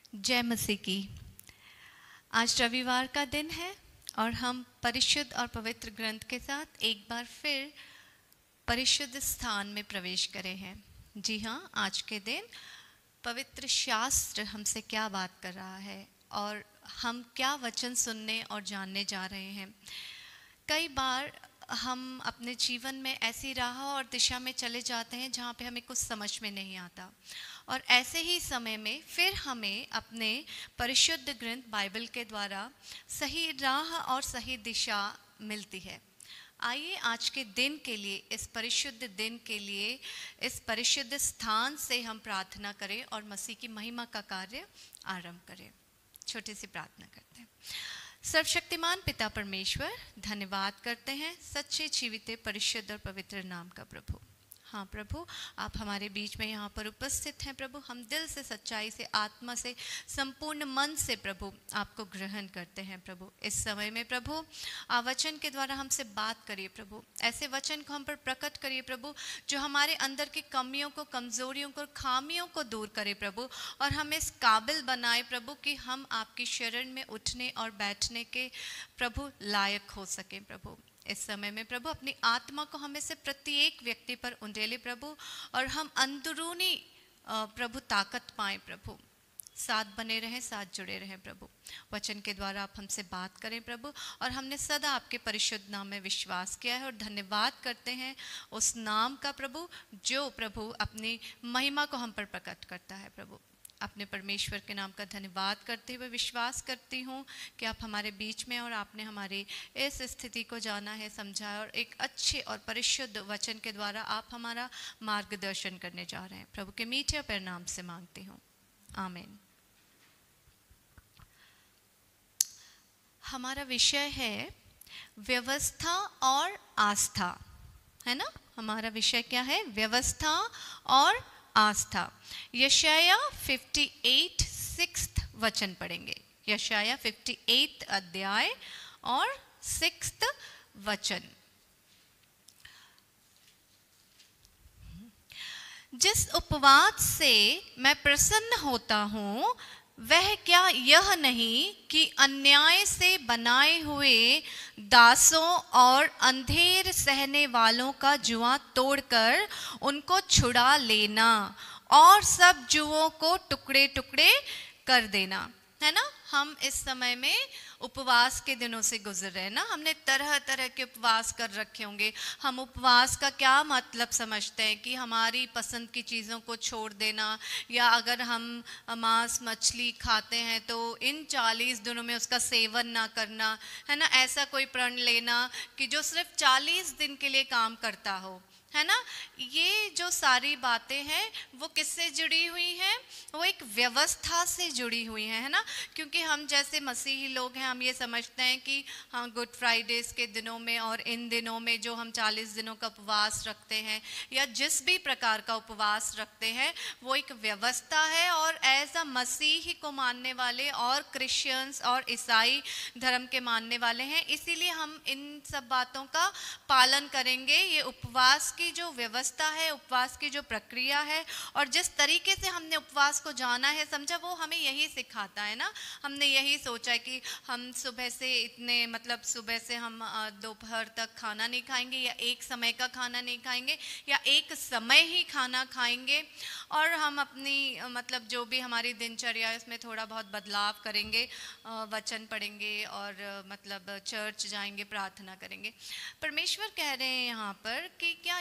जय मसीह की। आज रविवार का दिन है और हम परिशुद्ध और पवित्र ग्रंथ के साथ एक बार फिर परिशुद्ध स्थान में प्रवेश करे हैं। जी हाँ, आज के दिन पवित्र शास्त्र हमसे क्या बात कर रहा है और हम क्या वचन सुनने और जानने जा रहे हैं। कई बार हम अपने जीवन में ऐसी राह और दिशा में चले जाते हैं जहाँ पे हमें कुछ समझ में नहीं आता, और ऐसे ही समय में फिर हमें अपने परिशुद्ध ग्रंथ बाइबल के द्वारा सही राह और सही दिशा मिलती है। आइए आज के दिन के लिए, इस परिशुद्ध दिन के लिए, इस परिशुद्ध स्थान से हम प्रार्थना करें और मसीह की महिमा का कार्य आरंभ करें। छोटी सी प्रार्थना करते हैं। सर्वशक्तिमान पिता परमेश्वर, धन्यवाद करते हैं सच्चे जीवित परिशुद्ध और पवित्र नाम का प्रभु। हाँ प्रभु, आप हमारे बीच में यहाँ पर उपस्थित हैं प्रभु। हम दिल से, सच्चाई से, आत्मा से, संपूर्ण मन से प्रभु आपको ग्रहण करते हैं प्रभु। इस समय में प्रभु आप वचन के द्वारा हमसे बात करिए प्रभु। ऐसे वचन को हम पर प्रकट करिए प्रभु जो हमारे अंदर की कमियों को, कमजोरियों को, खामियों को दूर करे प्रभु, और हमें इस काबिल बनाए प्रभु कि हम आपकी शरण में उठने और बैठने के प्रभु लायक हो सकें प्रभु। इस समय में प्रभु अपनी आत्मा को हमें से प्रत्येक व्यक्ति पर उंडेले प्रभु, और हम अंदरूनी प्रभु ताकत पाएं प्रभु। साथ बने रहें, साथ जुड़े रहें प्रभु। वचन के द्वारा आप हमसे बात करें प्रभु, और हमने सदा आपके परिशुद्ध नाम में विश्वास किया है और धन्यवाद करते हैं उस नाम का प्रभु जो प्रभु अपनी महिमा को हम पर प्रकट करता है प्रभु। अपने परमेश्वर के नाम का धन्यवाद करते हुए विश्वास करती हूँ कि आप हमारे बीच में, और आपने हमारी इस स्थिति को जाना है, समझा है, और एक अच्छे और परिशुद्ध वचन के द्वारा आप हमारा मार्गदर्शन करने जा रहे हैं प्रभु के मीठे परिणाम से मांगती हूँ, आमीन। हमारा विषय है व्यवस्था और आस्था, है ना। हमारा विषय क्या है? व्यवस्था और आस्था। यशाया 58 वचन पढ़ेंगे। यशाया 58 अध्याय और 6 वचन। जिस उपवास से मैं प्रसन्न होता हूँ वह क्या यह नहीं कि अन्याय से बनाए हुए दासों और अंधेर सहने वालों का जुआ तोड़कर उनको छुड़ा लेना और सब जुओं को टुकड़े टुकड़े कर देना, है ना। हम इस समय में उपवास के दिनों से गुजर रहे हैं ना। हमने तरह तरह के उपवास कर रखे होंगे। हम उपवास का क्या मतलब समझते हैं कि हमारी पसंद की चीज़ों को छोड़ देना, या अगर हम मांस मछली खाते हैं तो इन 40 दिनों में उसका सेवन ना करना, है ना। ऐसा कोई प्रण लेना कि जो सिर्फ 40 दिन के लिए काम करता हो, है ना। ये जो सारी बातें हैं वो किससे जुड़ी हुई हैं? वो एक व्यवस्था से जुड़ी हुई हैं, है ना। क्योंकि हम जैसे मसीही लोग हैं, हम ये समझते हैं कि हाँ, गुड फ्राइडेज के दिनों में और इन दिनों में जो हम 40 दिनों का उपवास रखते हैं या जिस भी प्रकार का उपवास रखते हैं वो एक व्यवस्था है। और ऐसा मसीही को मानने वाले और क्रिश्चियंस और ईसाई धर्म के मानने वाले हैं, इसीलिए हम इन सब बातों का पालन करेंगे। ये उपवास की जो व्यवस्था है, उपवास की जो प्रक्रिया है, और जिस तरीके से हमने उपवास को जाना है, समझा, वो हमें यही सिखाता है ना। हमने यही सोचा है कि हम सुबह से इतने, मतलब सुबह से हम दोपहर तक खाना नहीं खाएंगे, या एक समय का खाना नहीं खाएंगे, या एक समय ही खाना खाएंगे, और हम अपनी मतलब जो भी हमारी दिनचर्या है उसमें थोड़ा बहुत बदलाव करेंगे, वचन पढ़ेंगे और मतलब चर्च जाएंगे, प्रार्थना करेंगे। परमेश्वर कह रहे हैं यहाँ पर कि क्या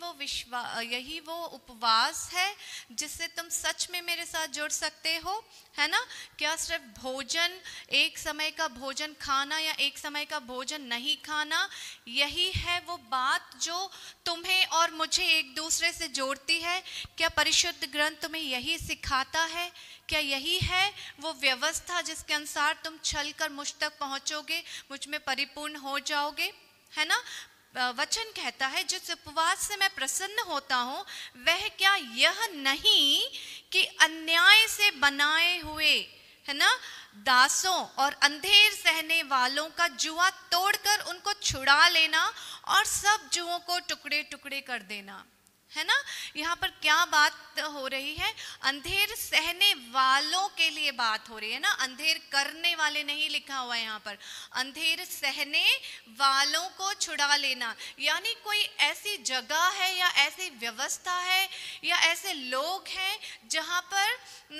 यही वो उपवास है जिससे तुम सच में मेरे साथ जुड़ सकते हो, है ना। क्या सिर्फ भोजन, एक समय का भोजन खाना या एक समय का भोजन नहीं खाना, यही है वो बात जो तुम्हें और मुझे एक दूसरे से जोड़ती है? क्या परिशुद्ध ग्रंथ तुम्हें यही सिखाता है? क्या यही है वो व्यवस्था जिसके अनुसार तुम चल कर मुझ तक पहुंचोगे, मुझ में परिपूर्ण हो जाओगे, है ना। वचन कहता है जिस उपवास से मैं प्रसन्न होता हूँ वह क्या यह नहीं कि अन्याय से बनाए हुए, है ना, दासों और अंधेर सहने वालों का जुआ तोड़कर उनको छुड़ा लेना और सब जुओं को टुकड़े टुकड़े कर देना, है ना। यहाँ पर क्या बात हो रही है, अंधेर सहने वालों के लिए बात हो रही है ना, अंधेर करने वाले नहीं लिखा हुआ है यहाँ पर, अंधेर सहने वालों को छुड़ा लेना। यानी कोई ऐसी जगह है या ऐसी व्यवस्था है या ऐसे लोग हैं जहाँ पर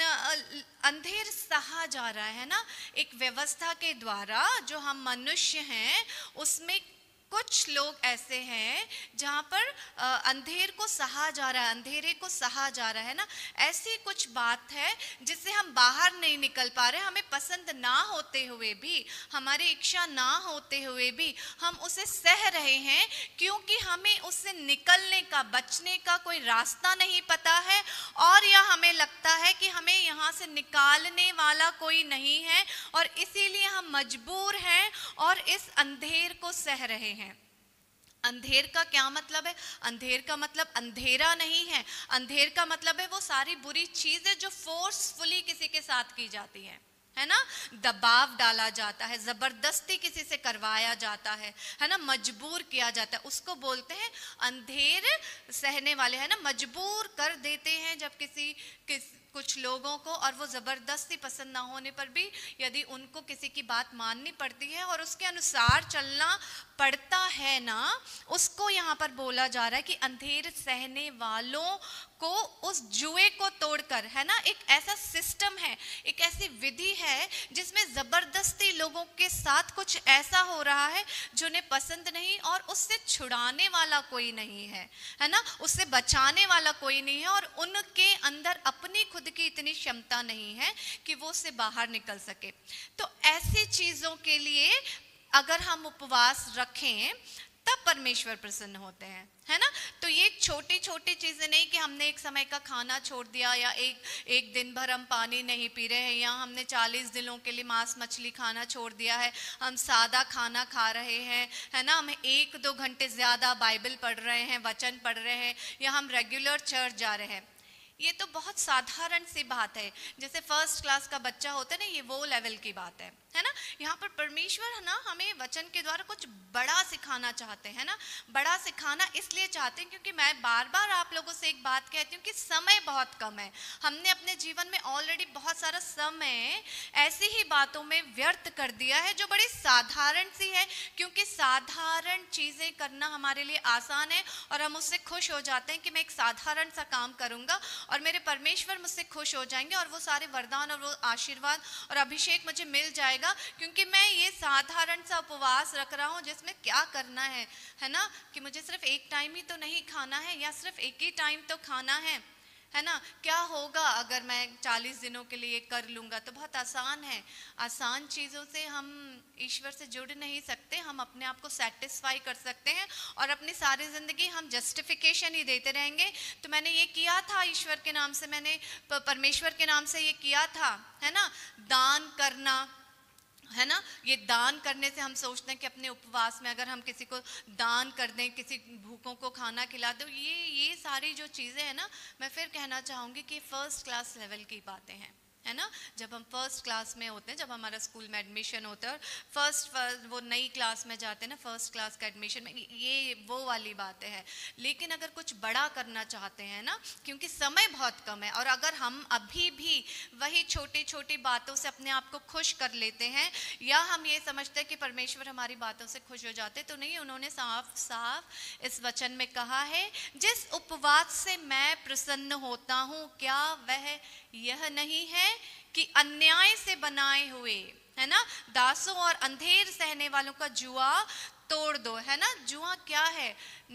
अंधेर सहा जा रहा है ना। एक व्यवस्था के द्वारा जो हम मनुष्य हैं उसमें कुछ लोग ऐसे हैं जहाँ पर अंधेर को सहा जा रहा है, अंधेरे को सहा जा रहा है ना। ऐसी कुछ बात है जिससे हम बाहर नहीं निकल पा रहे, हमें पसंद ना होते हुए भी, हमारी इच्छा ना होते हुए भी हम उसे सह रहे हैं, क्योंकि हमें उससे निकलने का, बचने का कोई रास्ता नहीं पता है, और या हमें लगता है कि हमें यहाँ से निकालने वाला कोई नहीं है, और इसीलिए हम मजबूर हैं और इस अंधेर को सह रहे हैं। अंधेर का क्या मतलब है, अंधेर का मतलब अंधेरा नहीं है, अंधेर का मतलब है वो सारी बुरी चीजें जो फोर्सफुली किसी के साथ की जाती है ना, दबाव डाला जाता है, जबरदस्ती किसी से करवाया जाता है ना, मजबूर किया जाता है, उसको बोलते हैं अंधेर सहने वाले, है ना। मजबूर कर देते हैं जब कुछ लोगों को, और वो ज़बरदस्ती पसंद ना होने पर भी यदि उनको किसी की बात माननी पड़ती है और उसके अनुसार चलना पड़ता है ना, उसको यहाँ पर बोला जा रहा है कि अंधेर सहने वालों को उस जुए को तोड़कर, है ना, एक ऐसा सिस्टम है, एक ऐसी विधि है जिसमें ज़बरदस्ती लोगों के साथ कुछ ऐसा हो रहा है जो उन्हें पसंद नहीं, और उससे छुड़ाने वाला कोई नहीं है ना, उससे बचाने वाला कोई नहीं है, और उनके अंदर अपनी खुद की इतनी क्षमता नहीं है कि वो उससे बाहर निकल सके। तो ऐसी चीजों के लिए अगर हम उपवास रखें तब परमेश्वर प्रसन्न होते हैं, है ना। तो ये छोटी छोटी चीजें नहीं कि हमने एक समय का खाना छोड़ दिया, या एक दिन भर हम पानी नहीं पी रहे हैं, या हमने 40 दिनों के लिए मांस मछली खाना छोड़ दिया है, हम सादा खाना खा रहे हैं, है ना, हम 1-2 घंटे ज्यादा बाइबल पढ़ रहे हैं, वचन पढ़ रहे हैं, या हम रेगुलर चर्च जा रहे हैं। ये तो बहुत साधारण सी बात है, जैसे फर्स्ट क्लास का बच्चा होता है ना, ये वो लेवल की बात है ना। यहाँ पर परमेश्वर है ना हमें वचन के द्वारा कुछ बड़ा सिखाना चाहते हैं ना। बड़ा सिखाना इसलिए चाहते हैं क्योंकि मैं बार बार आप लोगों से एक बात कहती हूँ कि समय बहुत कम है। हमने अपने जीवन में ऑलरेडी बहुत सारा समय ऐसी ही बातों में व्यर्थ कर दिया है जो बड़ी साधारण सी है, क्योंकि साधारण चीज़ें करना हमारे लिए आसान है और हम उससे खुश हो जाते हैं कि मैं एक साधारण सा काम करूँगा और मेरे परमेश्वर मुझसे खुश हो जाएंगे और वो सारे वरदान और वो आशीर्वाद और अभिषेक मुझे मिल जाएगा, क्योंकि मैं ये साधारण सा उपवास रख रहा हूँ जिसमें क्या करना है ना, कि मुझे सिर्फ एक टाइम ही तो नहीं खाना है, या सिर्फ एक ही टाइम तो खाना है ना। क्या होगा अगर मैं 40 दिनों के लिए कर लूँगा, तो बहुत आसान है। आसान चीज़ों से हम ईश्वर से जुड़ नहीं सकते, हम अपने आप को सेटिस्फाई कर सकते हैं और अपनी सारी ज़िंदगी हम जस्टिफिकेशन ही देते रहेंगे। तो मैंने ये किया था ईश्वर के नाम से, मैंने परमेश्वर के नाम से ये किया था, है ना, दान करना, है ना। ये दान करने से हम सोचते हैं कि अपने उपवास में अगर हम किसी को दान कर दें, किसी भूखों को खाना खिला दें, ये सारी जो चीज़ें हैं ना, मैं फिर कहना चाहूँगी कि फर्स्ट क्लास लेवल की बातें हैं, है ना। जब हम फर्स्ट क्लास में होते हैं, जब हमारा स्कूल में एडमिशन होता है और फर्स्ट वो नई क्लास में जाते हैं ना, फर्स्ट क्लास का एडमिशन में, ये वो वाली बातें हैं। लेकिन अगर कुछ बड़ा करना चाहते हैं ना, क्योंकि समय बहुत कम है, और अगर हम अभी भी वही छोटी छोटी बातों से अपने आप को खुश कर लेते हैं, या हम ये समझते हैं कि परमेश्वर हमारी बातों से खुश हो जाते, तो नहीं। उन्होंने साफ साफ इस वचन में कहा है, जिस उपवास से मैं प्रसन्न होता हूँ, क्या वह यह नहीं है कि अन्याय से बनाए हुए, है ना, दासों और अंधेर सहने वालों का जुआ तोड़ दो, है ना। जुआ क्या है,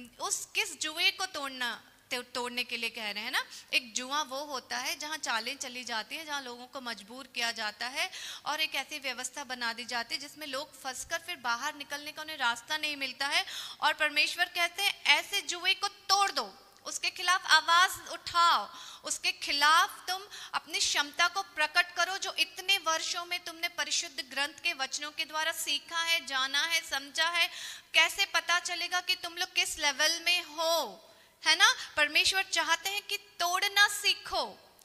किस जुए को तोड़ने के लिए कह रहे हैं ना। एक जुआ वो होता है जहाँ चालें चली जाती हैं, जहाँ लोगों को मजबूर किया जाता है और एक ऐसी व्यवस्था बना दी जाती है जिसमें लोग फंसकर फिर बाहर निकलने का उन्हें रास्ता नहीं मिलता है। और परमेश्वर कहते हैं ऐसे जुए को तोड़ दो, उसके खिलाफ आवाज उठाओ, उसके खिलाफ तुम अपनी क्षमता को प्रकट करो, जो इतने वर्षों में तुमने परिशुद्ध ग्रंथ के वचनों के द्वारा सीखा है, जाना है, समझा है। कैसे पता चलेगा कि तुम लोग किस लेवल में हो, है ना। परमेश्वर चाहते हैं कि तोड़ना सीखो।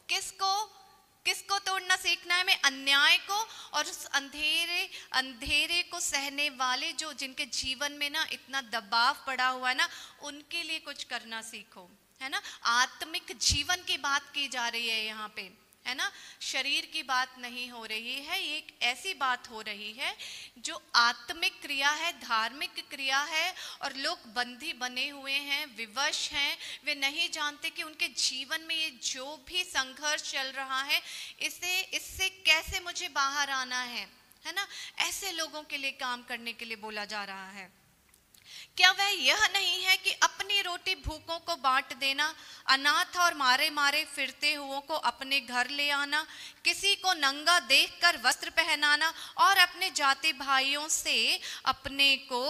किसको तोड़ना सीखना है? मैं अन्याय को और उस अंधेरे को सहने वाले जिनके जीवन में ना इतना दबाव पड़ा हुआ है ना, उनके लिए कुछ करना सीखो, है ना, आत्मिक जीवन की बात की जा रही है यहाँ पे, है ना, शरीर की बात नहीं हो रही है। ये एक ऐसी बात हो रही है जो आत्मिक क्रिया है, धार्मिक क्रिया है, और लोग बंधी बने हुए हैं, विवश हैं, वे नहीं जानते कि उनके जीवन में ये जो भी संघर्ष चल रहा है इससे कैसे मुझे बाहर आना है ना। ऐसे लोगों के लिए काम करने के लिए बोला जा रहा है। क्या वह यह नहीं है कि अपनी रोटी भूखों को बांट देना, अनाथ और मारे मारे फिरते हुओं को अपने घर ले आना, किसी को नंगा देखकर वस्त्र पहनाना और अपने जाति भाइयों से अपने को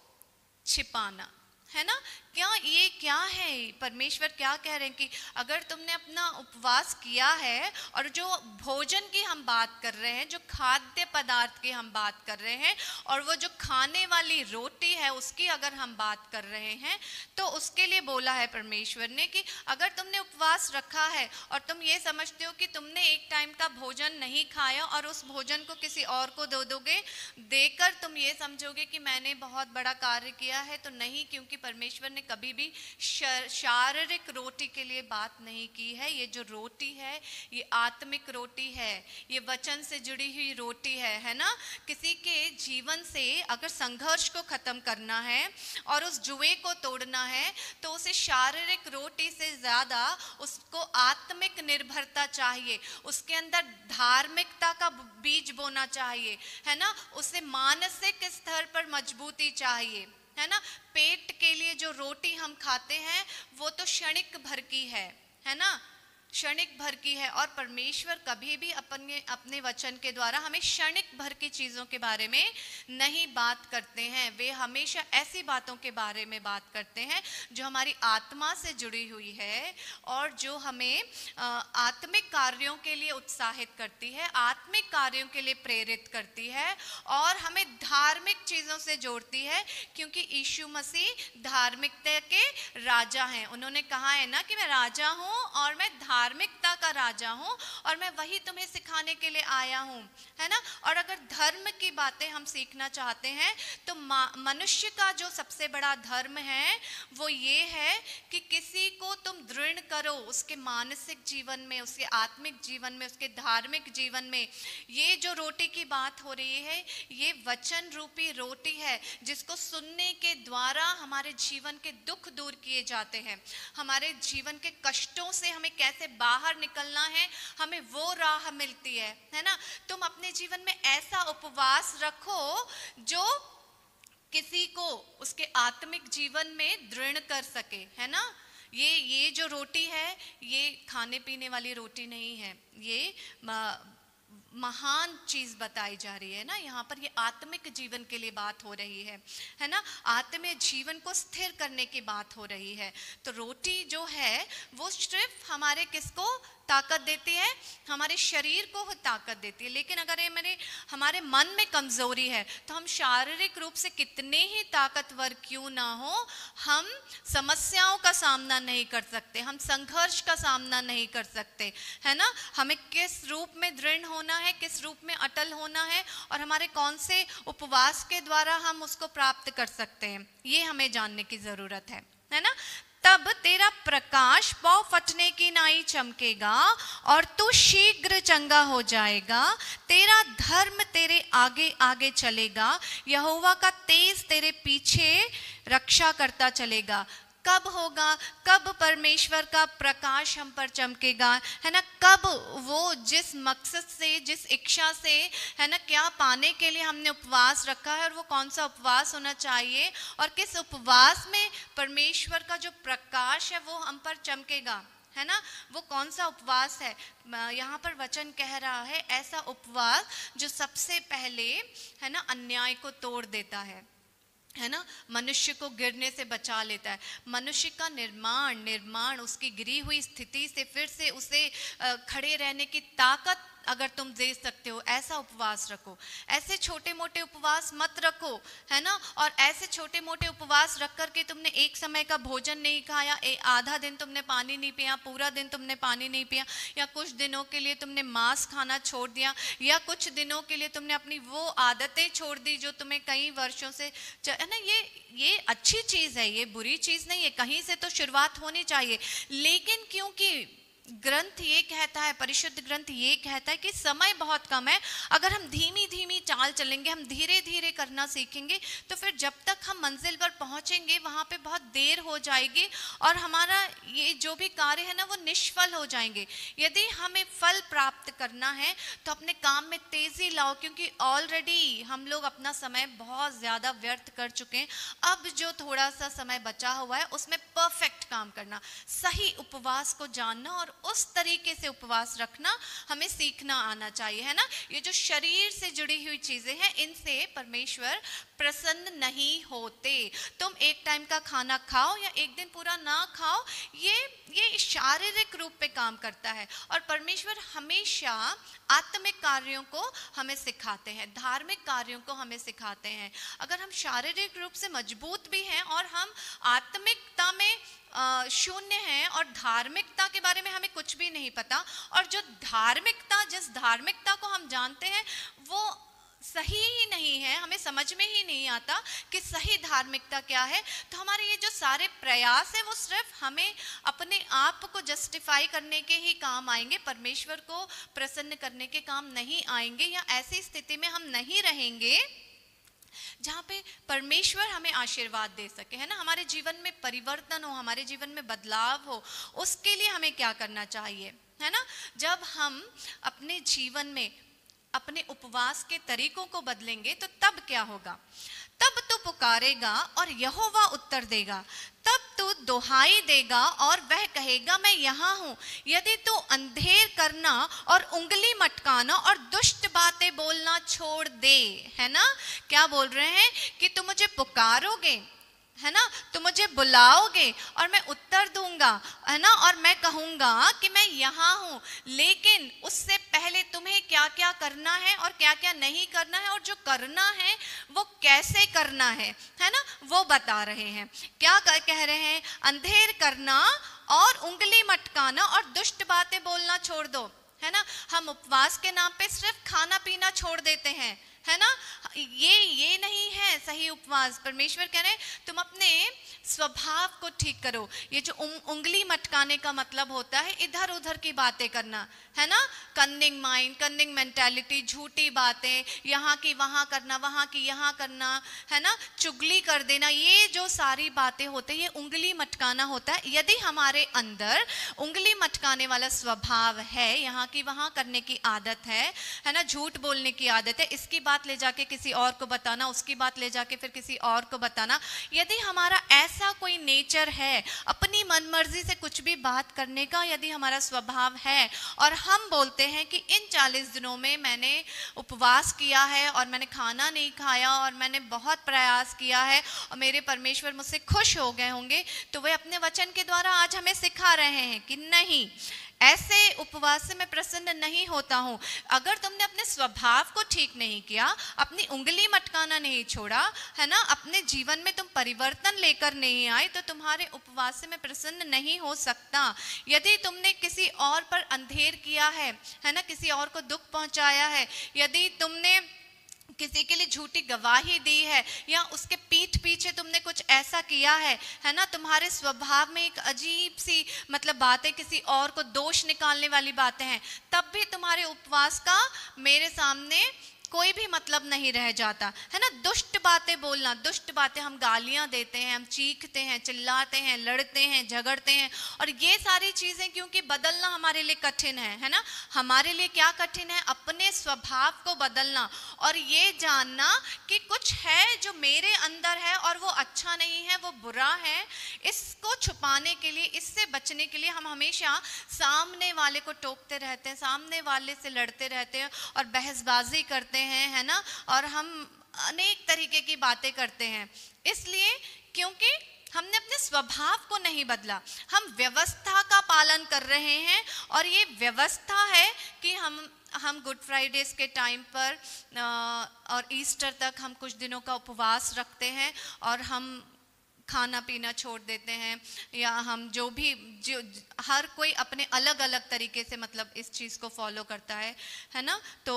छिपाना, है ना। क्या है, परमेश्वर क्या कह रहे हैं कि अगर तुमने अपना उपवास किया है, और जो भोजन की हम बात कर रहे हैं, जो खाद्य पदार्थ की हम बात कर रहे हैं, और वो जो खाने वाली रोटी है उसकी अगर हम बात कर रहे हैं, तो उसके लिए बोला है परमेश्वर ने कि अगर तुमने उपवास रखा है और तुम ये समझते हो कि तुमने एक टाइम का भोजन नहीं खाया और उस भोजन को किसी और को दे दोगे, देकर तुम ये समझोगे कि मैंने बहुत बड़ा कार्य किया है, तो नहीं, क्योंकि परमेश्वर ने कभी भी शारीरिक रोटी के लिए बात नहीं की है। ये जो रोटी है ये आत्मिक रोटी है, ये वचन से जुड़ी हुई रोटी है ना। किसी के जीवन से अगर संघर्ष को खत्म करना है और उस जुए को तोड़ना है, तो उसे शारीरिक रोटी से ज्यादा उसको आत्मिक निर्भरता चाहिए, उसके अंदर धार्मिकता का बीज बोना चाहिए, है ना। उसे मानसिक स्तर पर मजबूती चाहिए, है ना। पेट के लिए जो रोटी हम खाते हैं वो तो क्षणिक भर की है ना, क्षणिक भर की है। और परमेश्वर कभी भी अपने वचन के द्वारा हमें क्षणिक भर की चीज़ों के बारे में नहीं बात करते हैं। वे हमेशा ऐसी बातों के बारे में बात करते हैं जो हमारी आत्मा से जुड़ी हुई है और जो हमें आत्मिक कार्यों के लिए उत्साहित करती है, आत्मिक कार्यों के लिए प्रेरित करती है और हमें धार्मिक चीज़ों से जोड़ती है, क्योंकि यीशु मसीह धार्मिकता के राजा हैं। उन्होंने कहा है ना कि मैं राजा हूँ और मैं धार्मिकता का राजा हूँ और मैं वही तुम्हें सिखाने के लिए आया हूँ, है ना। और अगर धर्म की बातें हम सीखना चाहते हैं तो मनुष्य का जो सबसे बड़ा धर्म है वो ये है कि किसी को तुम दृढ़ करो उसके मानसिक जीवन में, उसके आत्मिक जीवन में, उसके धार्मिक जीवन में। ये जो रोटी की बात हो रही है ये वचन रूपी रोटी है जिसको सुनने के द्वारा हमारे जीवन के दुख दूर किए जाते हैं, हमारे जीवन के कष्टों से हमें कैसे बाहर निकलना है हमें वो राह मिलती है ना। तुम अपने जीवन में ऐसा उपवास रखो जो किसी को उसके आत्मिक जीवन में दृढ़ कर सके, है ना। ये जो रोटी है ये खाने पीने वाली रोटी नहीं है, ये महान चीज बताई जा रही है ना यहाँ पर। ये आत्मिक जीवन के लिए बात हो रही है ना, आत्मिक जीवन को स्थिर करने की बात हो रही है। तो रोटी जो है वो सिर्फ हमारे किसको ताकत देती है, हमारे शरीर को ताकत देती है। लेकिन अगर ये हमारे मन में कमजोरी है तो हम शारीरिक रूप से कितने ही ताकतवर क्यों ना हो, हम समस्याओं का सामना नहीं कर सकते, हम संघर्ष का सामना नहीं कर सकते, है ना। हमें किस रूप में दृढ़ होना है, किस रूप में अटल होना है और हमारे कौन से उपवास के द्वारा हम उसको प्राप्त कर सकते हैं, ये हमें जानने की जरूरत है ना। तब तेरा प्रकाश पौ फटने की नाई चमकेगा और तू शीघ्र चंगा हो जाएगा। तेरा धर्म तेरे आगे आगे चलेगा, यहोवा का तेज तेरे पीछे रक्षा करता चलेगा। कब होगा, कब परमेश्वर का प्रकाश हम पर चमकेगा, है ना। कब वो जिस मकसद से, जिस इच्छा से, है ना, क्या पाने के लिए हमने उपवास रखा है और वो कौन सा उपवास होना चाहिए और किस उपवास में परमेश्वर का जो प्रकाश है वो हम पर चमकेगा, है ना। वो कौन सा उपवास है। यहाँ पर वचन कह रहा है ऐसा उपवास जो सबसे पहले, है ना, अन्याय को तोड़ देता है ना, मनुष्य को गिरने से बचा लेता है। मनुष्य का निर्माण उसकी गिरी हुई स्थिति से फिर से उसे खड़े रहने की ताकत अगर तुम दे सकते हो ऐसा उपवास रखो। ऐसे छोटे मोटे उपवास मत रखो, है ना। और ऐसे छोटे मोटे उपवास रख करके तुमने एक समय का भोजन नहीं खाया, आधा दिन तुमने पानी नहीं पिया, पूरा दिन तुमने पानी नहीं पिया, या कुछ दिनों के लिए तुमने मांस खाना छोड़ दिया, या कुछ दिनों के लिए तुमने अपनी वो आदतें छोड़ दी जो तुम्हें कई वर्षों से, है ना। ये अच्छी चीज है, ये बुरी चीज नहीं है, कहीं से तो शुरुआत होनी चाहिए। लेकिन क्योंकि ग्रंथ ये कहता है, परिशुद्ध ग्रंथ ये कहता है कि समय बहुत कम है, अगर हम धीमी धीमी चाल चलेंगे, हम धीरे धीरे करना सीखेंगे, तो फिर जब तक हम मंजिल पर पहुंचेंगे वहां पे बहुत देर हो जाएगी और हमारा ये जो भी कार्य है ना वो निष्फल हो जाएंगे। यदि हमें फल प्राप्त करना है तो अपने काम में तेजी लाओ, क्योंकि ऑलरेडी हम लोग अपना समय बहुत ज्यादा व्यर्थ कर चुके हैं। अब जो थोड़ा सा समय बचा हुआ है उसमें परफेक्ट काम करना, सही उपवास को जानना और उस तरीके से उपवास रखना हमें सीखना आना चाहिए, है ना। ये जो शरीर से जुड़ी हुई चीजें हैं इनसे परमेश्वर प्रसन्न नहीं होते। तुम एक टाइम का खाना खाओ या एक दिन पूरा ना खाओ, ये शारीरिक रूप पे काम करता है। और परमेश्वर हमेशा आत्मिक कार्यों को हमें सिखाते हैं, धार्मिक कार्यों को हमें सिखाते हैं। अगर हम शारीरिक रूप से मजबूत भी हैं और हम आत्मिकता में शून्य हैं और धार्मिकता के बारे में हमें कुछ भी नहीं पता, और जो धार्मिकता, जिस धार्मिकता को हम जानते हैं वो सही ही नहीं है, हमें समझ में ही नहीं आता कि सही धार्मिकता क्या है, तो हमारे ये जो सारे प्रयास है वो सिर्फ हमें अपने आप को जस्टिफाई करने के ही काम आएंगे, परमेश्वर को प्रसन्न करने के काम नहीं आएंगे। या ऐसी स्थिति में हम नहीं रहेंगे जहाँ पे परमेश्वर हमें आशीर्वाद दे सके, है ना। हमारे जीवन में परिवर्तन हो, हमारे जीवन में बदलाव हो, उसके लिए हमें क्या करना चाहिए, है ना। जब हम अपने जीवन में अपने उपवास के तरीकों को बदलेंगे तो तब क्या होगा, तब तू पुकारेगा और यहोवा उत्तर देगा, तब तू दुहाई देगा और वह कहेगा मैं यहाँ हूँ। यदि तू अंधेर करना और उंगली मटकाना और दुष्ट बातें बोलना छोड़ दे, है ना। क्या बोल रहे हैं कि तुम मुझे पुकारोगे, है ना, तुम मुझे बुलाओगे और मैं उत्तर दूंगा, है ना, और मैं कहूंगा कि मैं यहाँ हूँ। लेकिन उससे पहले तुम्हें क्या क्या करना है और क्या क्या नहीं करना है, और जो करना है वो कैसे करना है ना, वो बता रहे हैं। क्या कह रहे हैं, अंधेर करना और उंगली मटकाना और दुष्ट बातें बोलना छोड़ दो, है ना। हम उपवास के नाम पे सिर्फ खाना पीना छोड़ देते हैं, है ना। ये नहीं है सही उपवास। परमेश्वर कह रहे हैं तुम अपने स्वभाव को ठीक करो। ये जो उंगली मटकाने का मतलब होता है इधर उधर की बातें करना, है ना, कन्निंग माइंड, कन्निंग मेंटालिटी, झूठी बातें, यहाँ की वहाँ करना, वहाँ की यहाँ करना, है ना, चुगली कर देना, ये जो सारी बातें होते हैं ये उंगली मटकाना होता है। यदि हमारे अंदर उंगली मटकाने वाला स्वभाव है, यहाँ की वहाँ करने की आदत है ना, झूठ बोलने की आदत है, इसकी बात ले जाके किसी और को बताना, उसकी बात ले जाके फिर किसी और को बताना, यदि हमारा ऐसा कोई नेचर है, अपनी मनमर्जी से कुछ भी बात करने का यदि हमारा स्वभाव है, और हम बोलते हैं कि इन 40 दिनों में मैंने उपवास किया है और मैंने खाना नहीं खाया और मैंने बहुत प्रयास किया है और मेरे परमेश्वर मुझसे खुश हो गए होंगे, तो वे अपने वचन के द्वारा आज हमें सिखा रहे हैं कि नहीं, ऐसे उपवास से मैं प्रसन्न नहीं होता हूँ। अगर तुमने अपने स्वभाव को ठीक नहीं किया, अपनी उंगली मटकाना नहीं छोड़ा, है ना, अपने जीवन में तुम परिवर्तन लेकर नहीं आए, तो तुम्हारे उपवास से मैं प्रसन्न नहीं हो सकता। यदि तुमने किसी और पर अंधेर किया है ना, किसी और को दुख पहुंचाया है, यदि तुमने किसी के लिए झूठी गवाही दी है या उसके पीठ पीछे तुमने कुछ ऐसा किया है ना, तुम्हारे स्वभाव में एक अजीब सी मतलब बातें, किसी और को दोष निकालने वाली बातें हैं, तब भी तुम्हारे उपवास का मेरे सामने कोई भी मतलब नहीं रह जाता, है ना। दुष्ट बातें बोलना, दुष्ट बातें, हम गालियां देते हैं, हम चीखते हैं, चिल्लाते हैं, लड़ते हैं, झगड़ते हैं, और ये सारी चीजें क्योंकि बदलना हमारे लिए कठिन है ना। हमारे लिए क्या कठिन है, अपने स्वभाव को बदलना और ये जानना कि कुछ है जो मेरे अंदर है और वो अच्छा नहीं है, वो बुरा है। इसको छुपाने के लिए, इससे बचने के लिए हम हमेशा सामने वाले को टोकते रहते हैं, सामने वाले से लड़ते रहते हैं और बहसबाजी करते हैं, है ना, और हम अनेक तरीके की बातें करते हैं, इसलिए क्योंकि हमने अपने स्वभाव को नहीं बदला, हम व्यवस्था का पालन कर रहे हैं। और ये व्यवस्था है कि हम गुड फ्राइडेज के टाइम पर और ईस्टर तक हम कुछ दिनों का उपवास रखते हैं और हम खाना पीना छोड़ देते हैं, या हम जो हर कोई अपने अलग अलग तरीके से मतलब इस चीज़ को फॉलो करता है ना। तो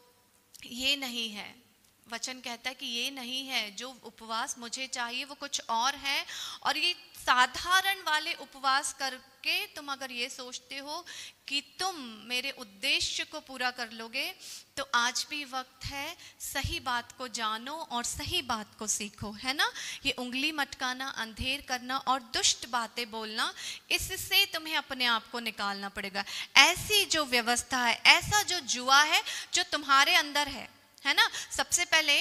ये नहीं है, वचन कहता है कि ये नहीं है, जो उपवास मुझे चाहिए वो कुछ और है। और ये साधारण वाले उपवास करके तुम अगर ये सोचते हो कि तुम मेरे उद्देश्य को पूरा कर लोगे, तो आज भी वक्त है, सही बात को जानो और सही बात को सीखो, है ना। ये उंगली मटकाना, अंधेर करना और दुष्ट बातें बोलना, इससे तुम्हें अपने आप को निकालना पड़ेगा। ऐसी जो व्यवस्था है, ऐसा जो जुआ है जो तुम्हारे अंदर है ना, सबसे पहले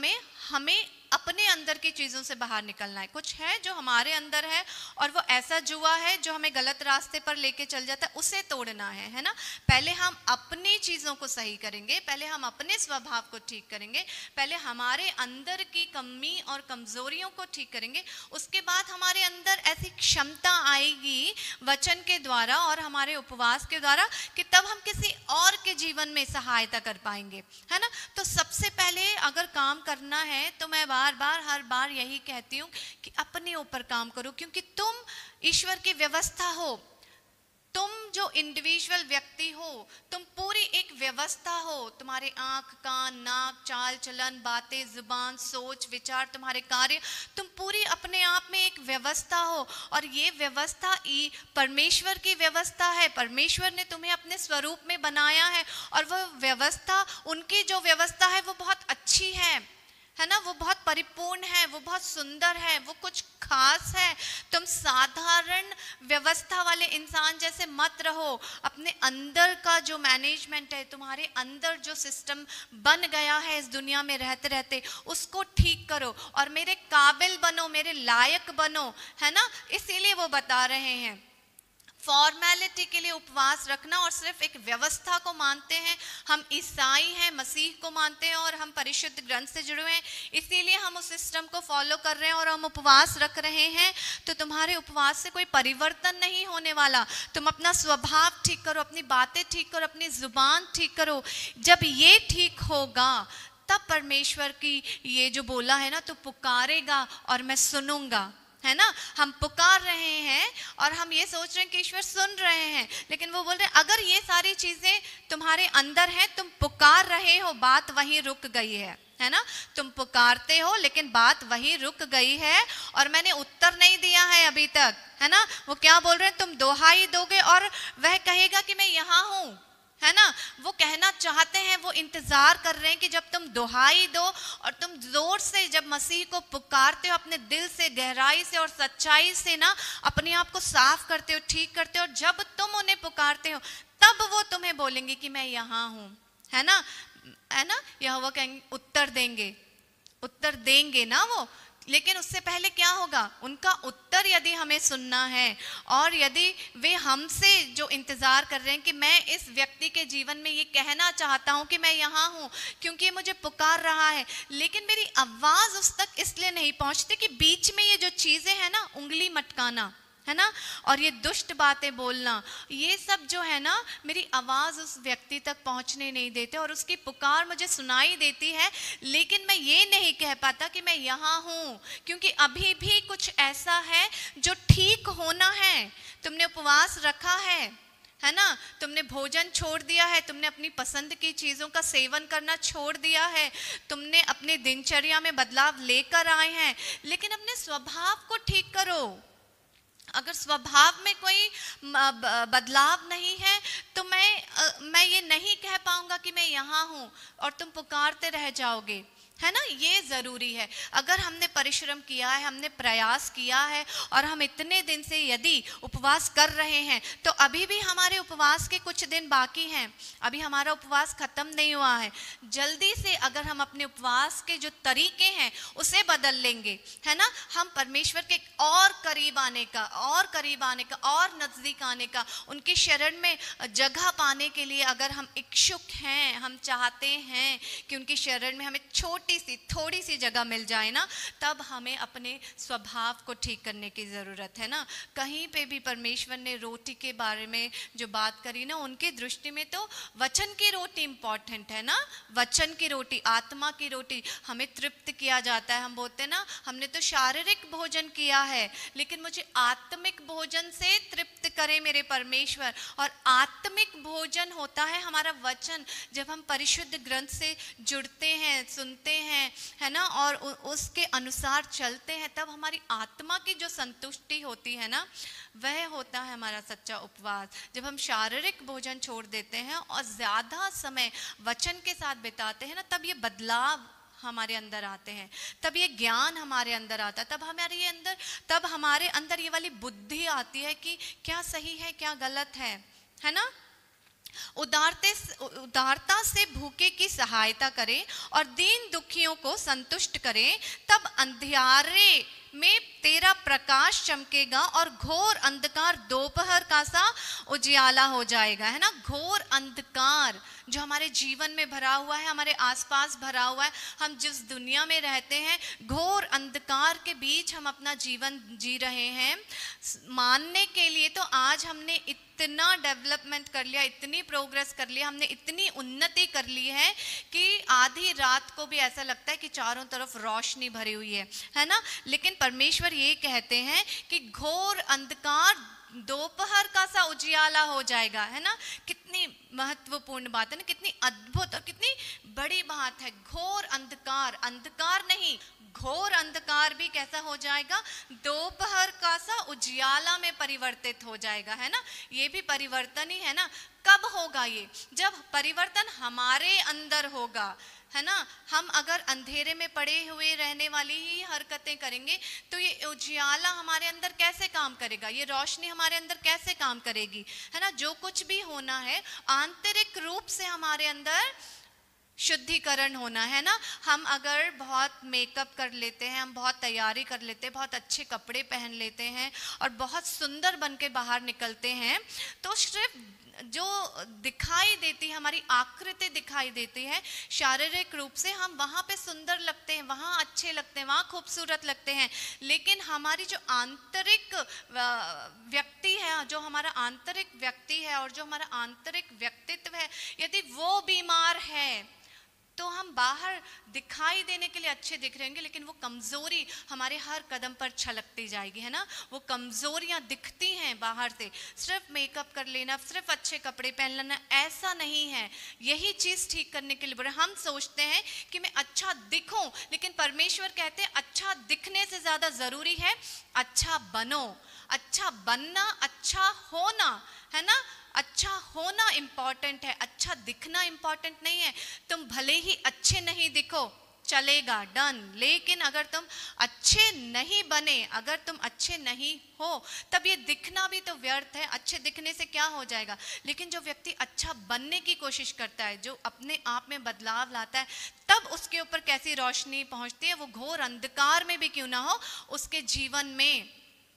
हमें अपने अंदर की चीज़ों से बाहर निकलना है। कुछ है जो हमारे अंदर है और वो ऐसा जुआ है जो हमें गलत रास्ते पर लेके चल जाता है, उसे तोड़ना है ना। पहले हम अपनी चीज़ों को सही करेंगे, पहले हम अपने स्वभाव को ठीक करेंगे, पहले हमारे अंदर की कमी और कमज़ोरियों को ठीक करेंगे। उसके बाद हमारे अंदर ऐसी क्षमता आएगी वचन के द्वारा और हमारे उपवास के द्वारा कि तब हम किसी और के जीवन में सहायता कर पाएंगे, है ना। तो सबसे पहले अगर काम करना है तो मैं हर बार यही कहती हूँ कि अपने ऊपर काम करो, क्योंकि तुम ईश्वर की व्यवस्था हो। तुम जो इंडिविजुअल व्यक्ति हो, तुम पूरी एक व्यवस्था हो। तुम्हारे आंख, कान, नाक, चाल चलन, बातें, जुबान, सोच, विचार, तुम्हारे कार्य, तुम पूरी अपने आप में एक व्यवस्था हो। और ये व्यवस्था परमेश्वर की व्यवस्था है। परमेश्वर ने तुम्हें अपने स्वरूप में बनाया है और वह व्यवस्था, उनकी जो व्यवस्था है वो बहुत अच्छी है ना, वो बहुत परिपूर्ण है, वो बहुत सुंदर है, वो कुछ खास है। तुम साधारण व्यवस्था वाले इंसान जैसे मत रहो। अपने अंदर का जो मैनेजमेंट है, तुम्हारे अंदर जो सिस्टम बन गया है इस दुनिया में रहते रहते, उसको ठीक करो और मेरे काबिल बनो, मेरे लायक बनो, है ना। इसीलिए वो बता रहे हैं फॉर्मेलिटी के लिए उपवास रखना और सिर्फ एक व्यवस्था को मानते हैं। हम ईसाई हैं, मसीह को मानते हैं और हम परिशुद्ध ग्रंथ से जुड़े हुए हैं, इसीलिए हम उस सिस्टम को फॉलो कर रहे हैं और हम उपवास रख रहे हैं। तो तुम्हारे उपवास से कोई परिवर्तन नहीं होने वाला। तुम अपना स्वभाव ठीक करो, अपनी बातें ठीक करो, अपनी जुबान ठीक करो। जब ये ठीक होगा तब परमेश्वर की ये जो बोला है ना, तो पुकारेगा और मैं सुनूंगा, है ना। हम पुकार रहे हैं और हम ये सोच रहे हैं कि ईश्वर सुन रहे हैं, लेकिन वो बोल रहे हैं अगर ये सारी चीजें तुम्हारे अंदर हैं, तुम पुकार रहे हो, बात वहीं रुक गई है ना। तुम पुकारते हो लेकिन बात वहीं रुक गई है और मैंने उत्तर नहीं दिया है अभी तक, है ना। वो क्या बोल रहे हैं, तुम दोहाई दोगे और वह कहेगा कि मैं यहाँ हूं, है ना। वो कहना चाहते हैं, वो इंतजार कर रहे हैं कि जब तुम दुहाई दो और तुम जोर से जब मसीह को पुकारते हो, अपने दिल से, गहराई से और सच्चाई से ना अपने आप को साफ करते हो, ठीक करते हो, और जब तुम उन्हें पुकारते हो तब वो तुम्हें बोलेंगे कि मैं यहाँ हूँ, है ना, है ना। यहोवा कहेंगे, उत्तर देंगे ना वो। लेकिन उससे पहले क्या होगा, उनका उत्तर यदि हमें सुनना है और यदि वे हमसे जो इंतजार कर रहे हैं कि मैं इस व्यक्ति के जीवन में ये कहना चाहता हूं कि मैं यहाँ हूं क्योंकि ये मुझे पुकार रहा है, लेकिन मेरी आवाज उस तक इसलिए नहीं पहुंचती कि बीच में ये जो चीजें हैं ना, उंगली मटकाना, है ना, और ये दुष्ट बातें बोलना, ये सब जो है ना, मेरी आवाज उस व्यक्ति तक पहुंचने नहीं देते और उसकी पुकार मुझे सुनाई देती है, लेकिन मैं ये नहीं कह पाता कि मैं यहाँ हूँ, क्योंकि अभी भी कुछ ऐसा है जो ठीक होना है। तुमने उपवास रखा है ना, तुमने भोजन छोड़ दिया है, तुमने अपनी पसंद की चीज़ों का सेवन करना छोड़ दिया है, तुमने अपने दिनचर्या में बदलाव लेकर आए हैं, लेकिन अपने स्वभाव को ठीक करो। अगर स्वभाव में कोई बदलाव नहीं है तो मैं ये नहीं कह पाऊंगा कि मैं यहाँ हूँ और तुम पुकारते रह जाओगे, है ना। ये ज़रूरी है। अगर हमने परिश्रम किया है, हमने प्रयास किया है और हम इतने दिन से यदि उपवास कर रहे हैं, तो अभी भी हमारे उपवास के कुछ दिन बाकी हैं, अभी हमारा उपवास ख़त्म नहीं हुआ है। जल्दी से अगर हम अपने उपवास के जो तरीके हैं उसे बदल लेंगे, है ना, हम परमेश्वर के और करीब आने का और नज़दीक आने का, उनकी शरण में जगह पाने के लिए अगर हम इच्छुक हैं, हम चाहते हैं कि उनकी शरण में हमें छोटी छोटी सी थोड़ी सी जगह मिल जाए ना, तब हमें अपने स्वभाव को ठीक करने की ज़रूरत है ना। कहीं पे भी परमेश्वर ने रोटी के बारे में जो बात करी ना, उनकी दृष्टि में तो वचन की रोटी इम्पॉर्टेंट है ना। वचन की रोटी, आत्मा की रोटी, हमें तृप्त किया जाता है। हम बोलते हैं ना, हमने तो शारीरिक भोजन किया है, लेकिन मुझे आत्मिक भोजन से तृप्त करे मेरे परमेश्वर। और आत्मिक भोजन होता है हमारा वचन। जब हम परिशुद्ध ग्रंथ से जुड़ते हैं, सुनते हैं, है ना, और उसके अनुसार चलते हैं, तब हमारी आत्मा की जो संतुष्टि होती है ना, वह होता है हमारा सच्चा उपवास। जब हम शारीरिक भोजन छोड़ देते हैं और ज़्यादा समय वचन के साथ बिताते हैं ना, तब ये बदलाव हमारे अंदर आते हैं, तब ये ज्ञान हमारे अंदर आता है, तब हमारे अंदर ये वाली बुद्धि आती है कि क्या सही है क्या गलत है ना। उदारता से भूखे की सहायता करें और दीन दुखियों को संतुष्ट करें, तब अंधियारे में तेरा प्रकाश चमकेगा और घोर अंधकार दोपहर का सा उजियाला हो जाएगा, है ना। घोर अंधकार जो हमारे जीवन में भरा हुआ है, हमारे आसपास भरा हुआ है, हम जिस दुनिया में रहते हैं, घोर अंधकार के बीच हम अपना जीवन जी रहे हैं। मानने के लिए तो आज हमने इतना डेवलपमेंट कर लिया, इतनी प्रोग्रेस कर लिया, हमने इतनी उन्नति कर ली है कि आधी रात को भी ऐसा लगता है कि चारों तरफ रोशनी भरी हुई है ना। लेकिन परमेश्वर ये कहते हैं कि घोर अंधकार दोपहर का सा उजियाला हो जाएगा, है ना। कितनी महत्वपूर्ण बात है ना, कितनी अद्भुत और कितनी बड़ी बात है। घोर अंधकार, अंधकार नहीं, घोर अंधकार भी कैसा हो जाएगा, दोपहर का सा उजियाला में परिवर्तित हो जाएगा, है ना। ये भी परिवर्तन ही है ना। कब होगा ये? जब परिवर्तन हमारे अंदर होगा, है ना। हम अगर अंधेरे में पड़े हुए रहने वाली ही हरकतें करेंगे, तो ये उजियाला हमारे अंदर कैसे काम करेगा, ये रोशनी हमारे अंदर कैसे काम करेगी, है ना। जो कुछ भी होना है, आंतरिक रूप से हमारे अंदर शुद्धिकरण होना है ना। हम अगर बहुत मेकअप कर लेते हैं, हम बहुत तैयारी कर लेते हैं, बहुत अच्छे कपड़े पहन लेते हैं और बहुत सुंदर बन के बाहर निकलते हैं, तो सिर्फ जो दिखाई देती है, हमारी आकृति दिखाई देती है शारीरिक रूप से, हम वहाँ पे सुंदर लगते हैं, वहाँ अच्छे लगते हैं, वहाँ खूबसूरत लगते हैं। लेकिन हमारी जो आंतरिक व्यक्ति है, जो हमारा आंतरिक व्यक्ति है और जो हमारा आंतरिक व्यक्तित्व है, यदि वो बीमार है, तो हम बाहर दिखाई देने के लिए अच्छे दिख रहे होंगे, लेकिन वो कमजोरी हमारे हर कदम पर छलकती जाएगी, है ना। वो कमजोरियां दिखती हैं बाहर से। सिर्फ मेकअप कर लेना, सिर्फ अच्छे कपड़े पहन लेना ऐसा नहीं है। यही चीज ठीक करने के लिए बोले। हम सोचते हैं कि मैं अच्छा दिखूं, लेकिन परमेश्वर कहते हैं अच्छा दिखने से ज्यादा जरूरी है अच्छा बनो। अच्छा बनना, अच्छा होना, है ना। अच्छा होना इंपॉर्टेंट है, अच्छा दिखना इंपॉर्टेंट नहीं है। तुम भले ही अच्छे नहीं दिखो, चलेगा, डन, लेकिन अगर तुम अच्छे नहीं बने, अगर तुम अच्छे नहीं हो, तब ये दिखना भी तो व्यर्थ है। अच्छे दिखने से क्या हो जाएगा। लेकिन जो व्यक्ति अच्छा बनने की कोशिश करता है, जो अपने आप में बदलाव लाता है, तब उसके ऊपर कैसी रोशनी पहुंचती है। वो घोर अंधकार में भी क्यों ना हो, उसके जीवन में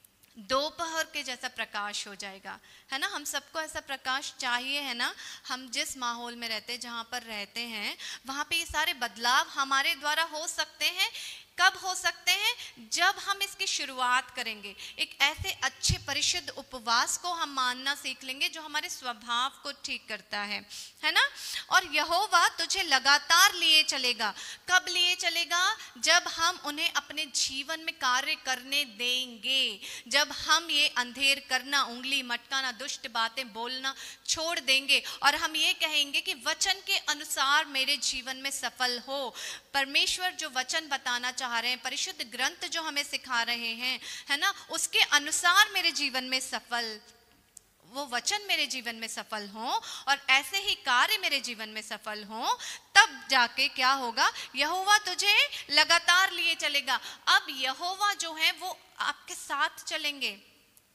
दोपहर के जैसा प्रकाश हो जाएगा, है ना। हम सबको ऐसा प्रकाश चाहिए, है ना। हम जिस माहौल में रहते हैं, जहाँ पर रहते हैं, वहाँ पे ये सारे बदलाव हमारे द्वारा हो सकते हैं। कब हो सकते हैं? जब हम इसकी शुरुआत करेंगे। एक ऐसे अच्छे परिशुद्ध उपवास को हम मानना सीख लेंगे जो हमारे स्वभाव को ठीक करता है ना। और यहोवा तुझे लगातार लिए चलेगा। कब लिए चलेगा? जब हम उन्हें अपने जीवन में कार्य करने देंगे। जब हम ये अंधेर करना, उंगली मटकाना, दुष्ट बातें बोलना छोड़ देंगे और हम ये कहेंगे कि वचन के अनुसार मेरे जीवन में सफल हो। परमेश्वर जो वचन बताना चाह रहे हैं, परिशुद्ध ग्रंथ जो हमें सिखा रहे हैं, है ना, उसके अनुसार मेरे जीवन में सफल, वो वचन मेरे जीवन में सफल हो और ऐसे ही कार्य मेरे जीवन में सफल हो, तब जाके क्या होगा? यहोवा तुझे लगातार लिए चलेगा। अब यहोवा जो है वो आपके साथ चलेंगे।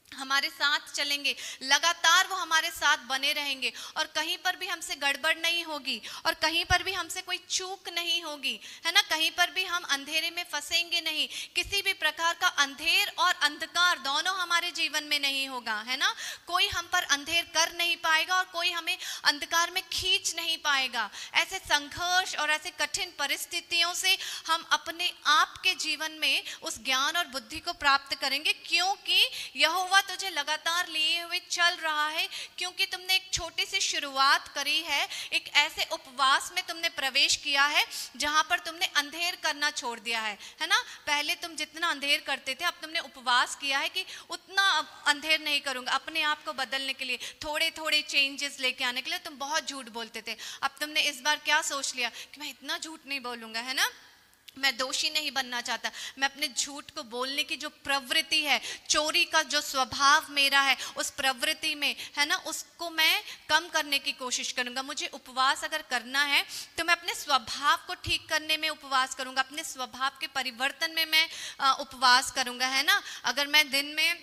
हमारे साथ चलेंगे, लगातार वो हमारे साथ बने रहेंगे, और कहीं पर भी हमसे गड़बड़ नहीं होगी, और कहीं पर भी हमसे कोई चूक नहीं होगी, है ना। कहीं पर भी हम अंधेरे में फंसेंगे नहीं, किसी भी प्रकार का अंधेर और अंधकार दोनों हमारे जीवन में नहीं होगा, है ना। कोई हम पर अंधेर कर नहीं पाएगा और कोई हमें अंधकार में खींच नहीं पाएगा। ऐसे संघर्ष और ऐसे कठिन परिस्थितियों से हम अपने आप के जीवन में उस ज्ञान और बुद्धि को प्राप्त करेंगे, क्योंकि यहोवा तुझे लगातार लिए हुए चल रहा है, क्योंकि तुमने एक छोटी सी शुरुआत करी है, एक ऐसे उपवास में तुमने प्रवेश किया है जहां पर तुमने अंधेर करना छोड़ दिया है ना। पहले तुम जितना अंधेर करते थे, अब तुमने उपवास किया है कि उतना अंधेर नहीं करूंगा। अपने आप को बदलने के लिए, थोड़े थोड़े चेंजेस लेके आने के लिए तुम बहुत झूठ बोलते थे, अब तुमने इस बार क्या सोच लिया कि मैं इतना झूठ नहीं बोलूंगा, है ना। मैं दोषी नहीं बनना चाहता, मैं अपने झूठ को बोलने की जो प्रवृत्ति है, चोरी का जो स्वभाव मेरा है, उस प्रवृत्ति में, है ना, उसको मैं कम करने की कोशिश करूंगा। मुझे उपवास अगर करना है तो मैं अपने स्वभाव को ठीक करने में उपवास करूंगा, अपने स्वभाव के परिवर्तन में मैं उपवास करूंगा, है ना। अगर मैं दिन में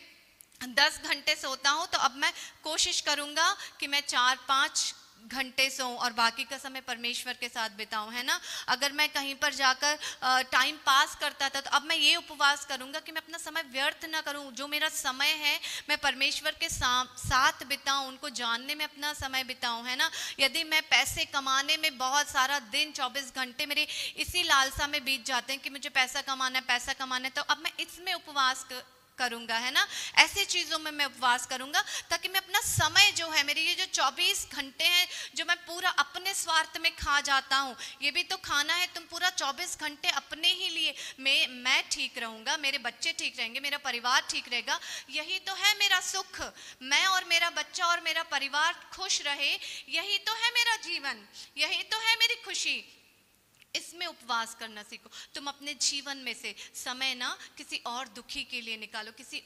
10 घंटे सोता हूं तो अब मैं कोशिश करूंगा कि मैं 4-5 घंटे सोऊं और बाकी का समय परमेश्वर के साथ बिताऊं, है ना। अगर मैं कहीं पर जाकर टाइम पास करता था तो अब मैं ये उपवास करूंगा कि मैं अपना समय व्यर्थ ना करूं। जो मेरा समय है मैं परमेश्वर के साथ बिताऊं, उनको जानने में अपना समय बिताऊं, है ना। यदि मैं पैसे कमाने में बहुत सारा दिन 24 घंटे मेरे इसी लालसा में बीत जाते हैं कि मुझे पैसा कमाना है, पैसा कमाना है, तो अब मैं इसमें उपवास करूंगा, है ना। ऐसी चीजों में मैं उपवास करूंगा ताकि मैं अपना समय जो है, मेरे ये जो 24 घंटे हैं जो मैं पूरा अपने स्वार्थ में खा जाता हूँ, ये भी तो खाना है। तुम पूरा 24 घंटे अपने ही लिए, मैं ठीक रहूंगा, मेरे बच्चे ठीक रहेंगे, मेरा परिवार ठीक रहेगा, यही तो है मेरा सुख। मैं और मेरा बच्चा और मेरा परिवार खुश रहे, यही तो है मेरा जीवन, यही तो है मेरी खुशी। इसमें उपवास करना सीखो। तुम अपने जीवन में से समय ना किसी और दुखी के लिए निकालो, किसी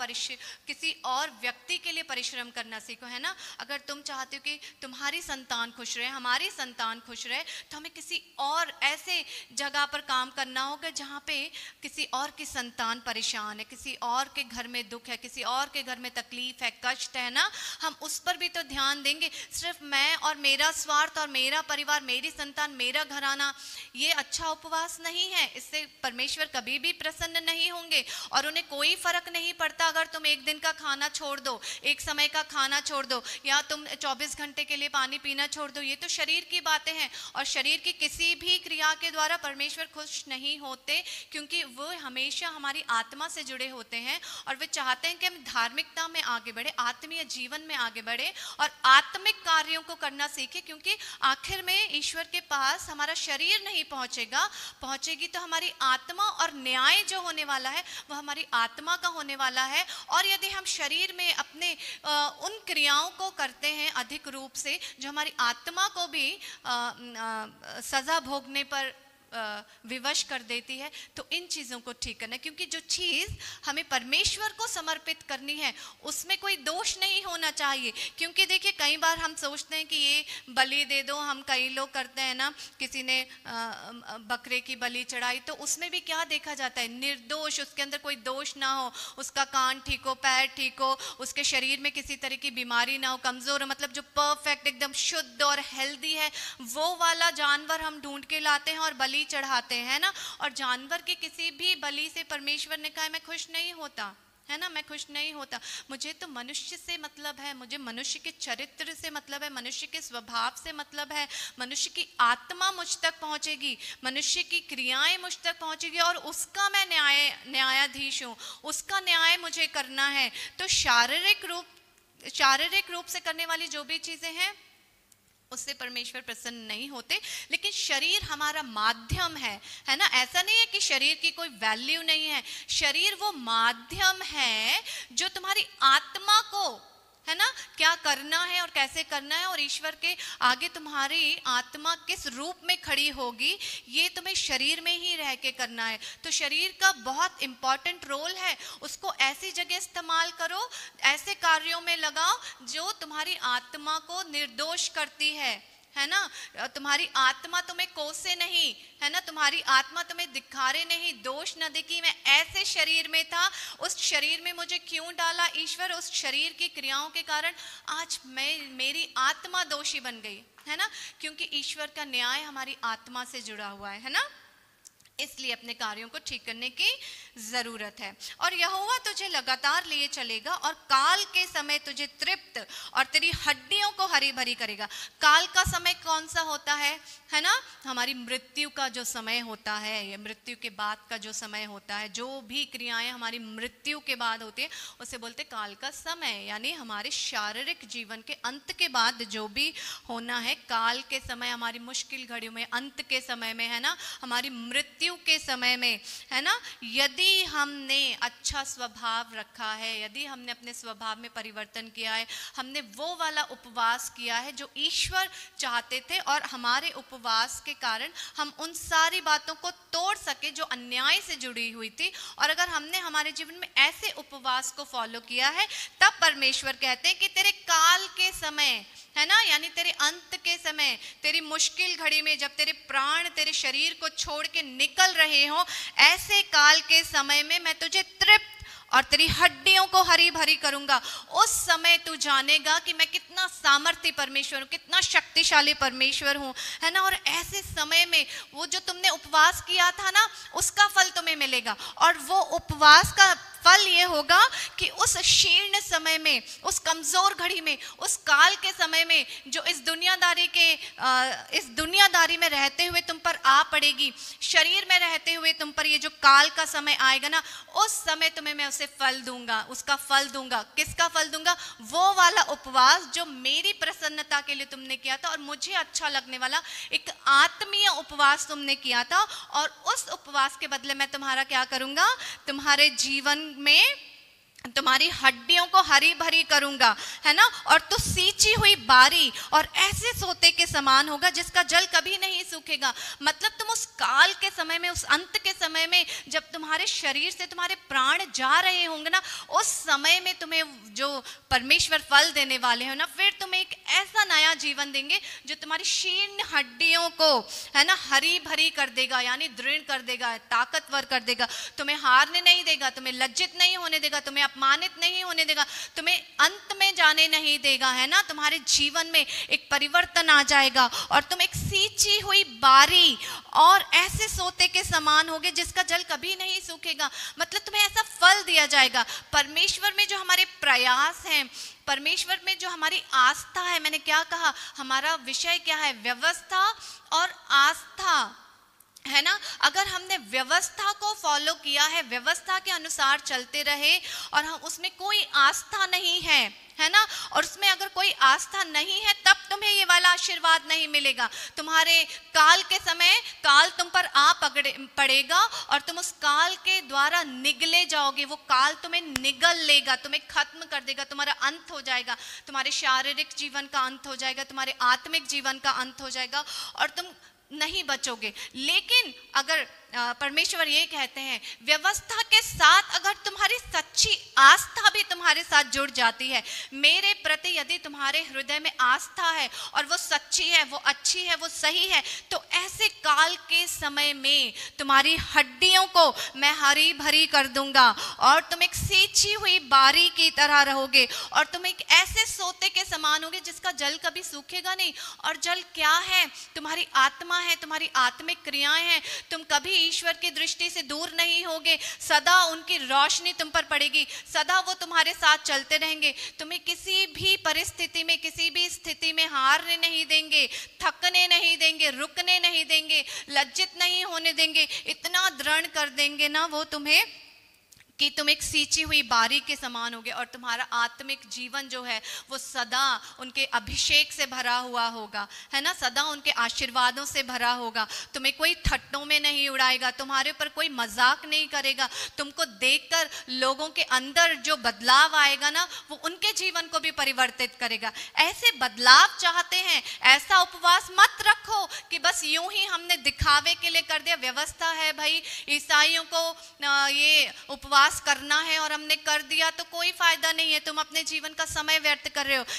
और व्यक्ति के लिए परिश्रम करना सीखो, है ना। अगर तुम चाहते हो कि तुम्हारी संतान खुश रहे, हमारी संतान खुश रहे, तो हमें किसी और ऐसे जगह पर काम करना होगा जहाँ पे किसी और की संतान परेशान है, किसी और के घर में दुख है, किसी और के घर में तकलीफ है, कष्ट है ना। हम उस पर भी तो ध्यान देंगे। सिर्फ मैं और मेरा स्वार्थ और मेरा परिवार, मेरी संतान, मेरा घराना, ये अच्छा उपवास नहीं है। इससे परमेश्वर कभी भी प्रसन्न नहीं होंगे, और उन्हें कोई फर्क नहीं पड़ता अगर तुम एक दिन का खाना छोड़ दो, एक समय का खाना छोड़ दो, या तुम 24 घंटे के लिए पानी पीना छोड़ दो। ये तो शरीर की बातें हैं, और शरीर की किसी भी क्रिया के द्वारा परमेश्वर खुश नहीं होते, क्योंकि वो हमेशा हमारी आत्मा से जुड़े होते हैं, और वे चाहते हैं कि हम धार्मिकता में आगे बढ़े, आत्मीय जीवन में आगे बढ़े और आत्मिक कार्यों को करना सीखे। क्योंकि आखिर में ईश्वर के पास हमारा शरीर नहीं पहुंचेगी तो हमारी आत्मा, और न्याय जो होने वाला है वह हमारी आत्मा का होने वाला है। और यदि हम शरीर में अपने उन क्रियाओं को करते हैं अधिक रूप से जो हमारी आत्मा को भी सजा भोगने पर विवश कर देती है, तो इन चीज़ों को ठीक करना है। क्योंकि जो चीज़ हमें परमेश्वर को समर्पित करनी है उसमें कोई दोष नहीं होना चाहिए। क्योंकि देखिए, कई बार हम सोचते हैं कि ये बलि दे दो, हम कई लोग करते हैं ना, किसी ने बकरे की बलि चढ़ाई तो उसमें भी क्या देखा जाता है, निर्दोष, उसके अंदर कोई दोष ना हो, उसका कान ठीक हो, पैर ठीक हो, उसके शरीर में किसी तरह की बीमारी ना हो, कमजोर हो, मतलब जो परफेक्ट एकदम शुद्ध और हेल्दी है, वो वाला जानवर हम ढूंढ के लाते हैं और बलि चढ़ाते हैं ना। और जानवर की किसी भी बलि से परमेश्वर ने कहा मैं खुश नहीं होता, है ना, मैं खुश नहीं होता। मुझे तो मनुष्य से मतलब है, मुझे मनुष्य के चरित्र से मतलब है, मनुष्य के स्वभाव से मतलब है। मनुष्य की आत्मा मुझ तक पहुंचेगी, मनुष्य की क्रियाएं मुझ तक पहुंचेगी, और उसका मैं न्यायाधीश हूँ, उसका न्याय मुझे करना है। तो शारीरिक रूप से करने वाली जो भी चीजें हैं उससे परमेश्वर प्रसन्न नहीं होते। लेकिन शरीर हमारा माध्यम है ना। ऐसा नहीं है कि शरीर की कोई वैल्यू नहीं है, शरीर वो माध्यम है जो तुम्हारी आत्मा को, है ना, क्या करना है और कैसे करना है, और ईश्वर के आगे तुम्हारी आत्मा किस रूप में खड़ी होगी, ये तुम्हें शरीर में ही रह के करना है। तो शरीर का बहुत इंपॉर्टेंट रोल है, उसको ऐसी जगह इस्तेमाल करो, ऐसे कार्यों में लगाओ जो तुम्हारी आत्मा को निर्दोष करती है है ना, तुम्हारी आत्मा तुम्हें कोसे नहीं, है ना, तुम्हारी आत्मा तुम्हें धिक्कारे नहीं, दोष न दे कि मैं ऐसे शरीर में था, उस शरीर में मुझे क्यों डाला ईश्वर, उस शरीर की क्रियाओं के कारण आज मेरी आत्मा दोषी बन गई, है ना, क्योंकि ईश्वर का न्याय हमारी आत्मा से जुड़ा हुआ है ना, इसलिए अपने कार्यों को ठीक करने की जरूरत है। और यहोवा तुझे लगातार लिए चलेगा और काल के समय तुझे तृप्त और तेरी हड्डियों को हरी भरी करेगा। काल का समय कौन सा होता है ना, हमारी मृत्यु का जो समय होता है, या मृत्यु के बाद का जो समय होता है, जो भी क्रियाएं हमारी मृत्यु के बाद होती है उसे बोलते काल का समय, यानी हमारे शारीरिक जीवन के अंत के बाद जो भी होना है, काल के समय, हमारी मुश्किल घड़ियों में, अंत के समय में, है ना, हमारी मृत्यु के समय में, है ना, यदि हमने अच्छा स्वभाव रखा है, यदि हमने अपने स्वभाव में परिवर्तन किया है, हमने वो वाला उपवास किया है जो ईश्वर चाहते थे, और हमारे उपवास के कारण हम उन सारी बातों को तोड़ सके जो अन्याय से जुड़ी हुई थी, और अगर हमने हमारे जीवन में ऐसे उपवास को फॉलो किया है, तब परमेश्वर कहते हैं कि तेरे काल के समय, है ना, यानी तेरे अंत के समय, तेरी मुश्किल घड़ी में, जब तेरे प्राण तेरे शरीर को छोड़ के निकल रहे हो, ऐसे काल के समय में मैं तुझे तृप्त और तेरी हड्डियों को हरी भरी करूंगा। उस समय तू जानेगा कि मैं कितना सामर्थ्य परमेश्वर हूँ, कितना शक्तिशाली परमेश्वर हूँ, है ना, और ऐसे समय में वो जो तुमने उपवास किया था ना, उसका फल तुम्हें मिलेगा। और वो उपवास का फल ये होगा कि उस शीर्ण समय में, उस कमजोर घड़ी में, उस काल के समय में जो इस दुनियादारी में रहते हुए तुम पर आ पड़ेगी, शरीर में रहते हुए तुम पर ये जो काल का समय आएगा ना, उस समय तुम्हें मैं उसे फल दूंगा, उसका फल दूंगा। किसका फल दूंगा? वो वाला उपवास जो मेरी प्रसन्नता के लिए तुमने किया था, और मुझे अच्छा लगने वाला एक आत्मीय उपवास तुमने किया था, और उस उपवास के बदले मैं तुम्हारा क्या करूंगा? तुम्हारे जीवन में तुम्हारी हड्डियों को हरी भरी करूंगा, है ना, और तू सींची हुई बारी और ऐसे सोते के समान होगा जिसका जल कभी नहीं सूखेगा। मतलब तुम उस काल के समय में, उस अंत के समय में, जब तुम्हारे शरीर से तुम्हारे प्राण जा रहे होंगे ना, उस समय में तुम्हें जो परमेश्वर फल देने वाले हो ना, फिर तुम्हें एक ऐसा नया जीवन देंगे जो तुम्हारी शीर्ण हड्डियों को, है ना, हरी भरी कर देगा, यानी दृढ़ कर देगा, ताकतवर कर देगा, तुम्हें हारने नहीं देगा, तुम्हें लज्जित नहीं होने देगा, तुम्हें अपमानित नहीं होने देगा, तुम्हें अंत में जाने नहीं देगा, है ना। तुम्हारे जीवन में एक परिवर्तन आ जाएगा और तुम एक सींची हुई बारी और ऐसे सोते के समान होगे जिसका जल कभी नहीं सूखेगा। मतलब तुम्हें ऐसा फल दिया जाएगा। परमेश्वर में जो हमारे प्रयास हैं, परमेश्वर में जो हमारी आस्था है, मैंने क्या कहा, हमारा विषय क्या है? व्यवस्था और आस्था, है ना। अगर हमने व्यवस्था को फॉलो किया है, व्यवस्था के अनुसार चलते रहे, और हम उसमें कोई आस्था नहीं है ना, और उसमें अगर कोई आस्था नहीं है, तब तुम्हें ये वाला आशीर्वाद नहीं मिलेगा। तुम्हारे काल के समय काल तुम पर आ पड़ेगा और तुम उस काल के द्वारा निगले जाओगे। वो काल तुम्हें निगल लेगा, तुम्हें खत्म कर देगा, तुम्हारा अंत हो जाएगा, तुम्हारे शारीरिक जीवन का अंत हो जाएगा, तुम्हारे आत्मिक जीवन का अंत हो जाएगा और तुम नहीं बचोगे। लेकिन अगर परमेश्वर ये कहते हैं, व्यवस्था के साथ अगर तुम्हारी सच्ची आस्था भी तुम्हारे साथ जुड़ जाती है, मेरे प्रति यदि तुम्हारे हृदय में आस्था है और वो सच्ची है, वो अच्छी है, वो सही है, तो ऐसे काल के समय में तुम्हारी हड्डियों को मैं हरी भरी कर दूंगा और तुम एक सींची हुई बारी की तरह रहोगे और तुम एक ऐसे सोते के समान होगे जिसका जल कभी सूखेगा नहीं। और जल क्या है? तुम्हारी आत्मा है, तुम्हारी आत्मिक क्रियाएं हैं। तुम कभी ईश्वर की दृष्टि से दूर नहीं होगे, सदा उनकी रोशनी तुम पर पड़ेगी, सदा वो तुम्हारे साथ चलते रहेंगे। तुम्हें किसी भी परिस्थिति में, किसी भी स्थिति में हारने नहीं देंगे, थकने नहीं देंगे, रुकने नहीं देंगे, लज्जित नहीं होने देंगे। इतना दृढ़ कर देंगे ना वो तुम्हें कि तुम एक सींची हुई बारी के समान होगे और तुम्हारा आत्मिक जीवन जो है वो सदा उनके अभिषेक से भरा हुआ होगा, है ना, सदा उनके आशीर्वादों से भरा होगा। तुम्हें कोई ठट्टों में नहीं उड़ाएगा, तुम्हारे ऊपर कोई मजाक नहीं करेगा। तुमको देखकर लोगों के अंदर जो बदलाव आएगा ना, वो उनके जीवन को भी परिवर्तित करेगा। ऐसे बदलाव चाहते हैं, ऐसा उपवास मत रखो कि बस यूं ही हमने दिखावे के लिए कर दिया। व्यवस्था है भाई, ईसाइयों को ये उपवास करना है और हमने कर दिया तो कोई फायदा नहीं है, तुम अपने जीवन का समय व्यर्थ कर रहे हो।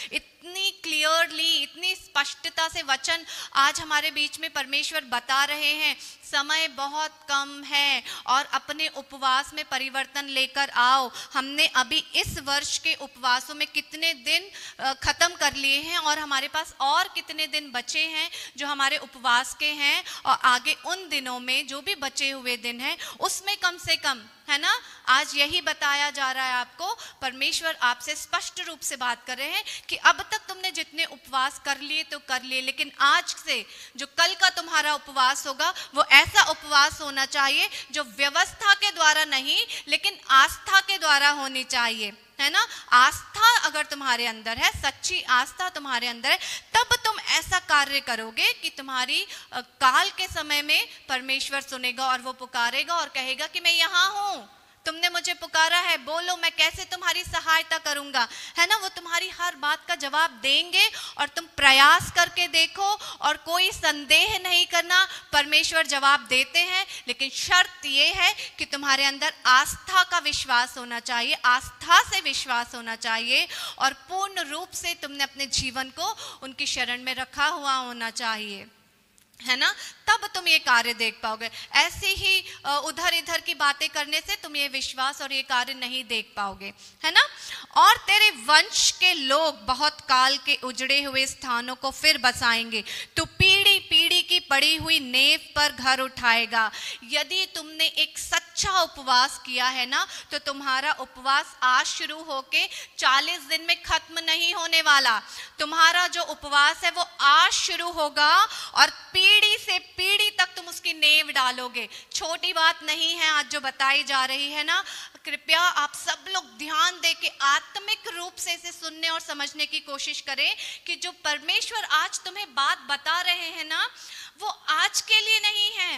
इतनी क्लियरली, इतनी स्पष्टता से वचन आज हमारे बीच में परमेश्वर बता रहे हैं। समय बहुत कम है और अपने उपवास में परिवर्तन लेकर आओ। हमने अभी इस वर्ष के उपवासों में कितने दिन खत्म कर लिए हैं और हमारे पास और कितने दिन बचे हैं जो हमारे उपवास के हैं, और आगे उन दिनों में जो भी बचे हुए दिन हैं उसमें कम से कम, है ना, आज यही बताया जा रहा है आपको। परमेश्वर आपसे स्पष्ट रूप से बात कर रहे हैं कि अब तक तुमने जितने उपवास कर लिए तो कर लिए, लेकिन आज से जो कल का तुम्हारा उपवास होगा वो ऐसा उपवास होना चाहिए जो व्यवस्था के द्वारा नहीं लेकिन आस्था के द्वारा होनी चाहिए, है ना। आस्था अगर तुम्हारे अंदर है, सच्ची आस्था तुम्हारे अंदर है, तब तुम ऐसा कार्य करोगे कि तुम्हारी काल के समय में परमेश्वर सुनेगा और वो पुकारेगा और कहेगा कि मैं यहाँ हूँ, तुमने मुझे पुकारा है, बोलो मैं कैसे तुम्हारी सहायता करूंगा, है ना। वो तुम्हारी हर बात का जवाब देंगे और तुम प्रयास करके देखो और कोई संदेह नहीं करना, परमेश्वर जवाब देते हैं। लेकिन शर्त ये है कि तुम्हारे अंदर आस्था का विश्वास होना चाहिए, आस्था से विश्वास होना चाहिए और पूर्ण रूप से तुमने अपने जीवन को उनकी शरण में रखा हुआ होना चाहिए, है ना। तब तुम ये कार्य देख पाओगे। ऐसे ही उधर इधर की बातें करने से तुम ये विश्वास और ये कार्य नहीं देख पाओगे, है ना। और तेरे वंश के लोग बहुत काल के उजड़े हुए स्थानों को फिर बसाएंगे, तू पीढ़ी पीढ़ी की पड़ी हुई नेव पर घर उठाएगा। यदि तुमने एक सच्चा उपवास किया है ना, तो तुम्हारा उपवास आज शुरू होके 40 दिन में खत्म नहीं होने वाला। तुम्हारा जो उपवास है वो आज शुरू होगा और पीढ़ी से पीढ़ी तक तुम उसकी नींव डालोगे। छोटी बात नहीं है आज जो बताई जा रही है ना। कृपया आप सब लोग ध्यान दे के आत्मिक रूप से इसे सुनने और समझने की कोशिश करें कि जो परमेश्वर आज तुम्हें बात बता रहे हैं ना, वो आज के लिए नहीं है,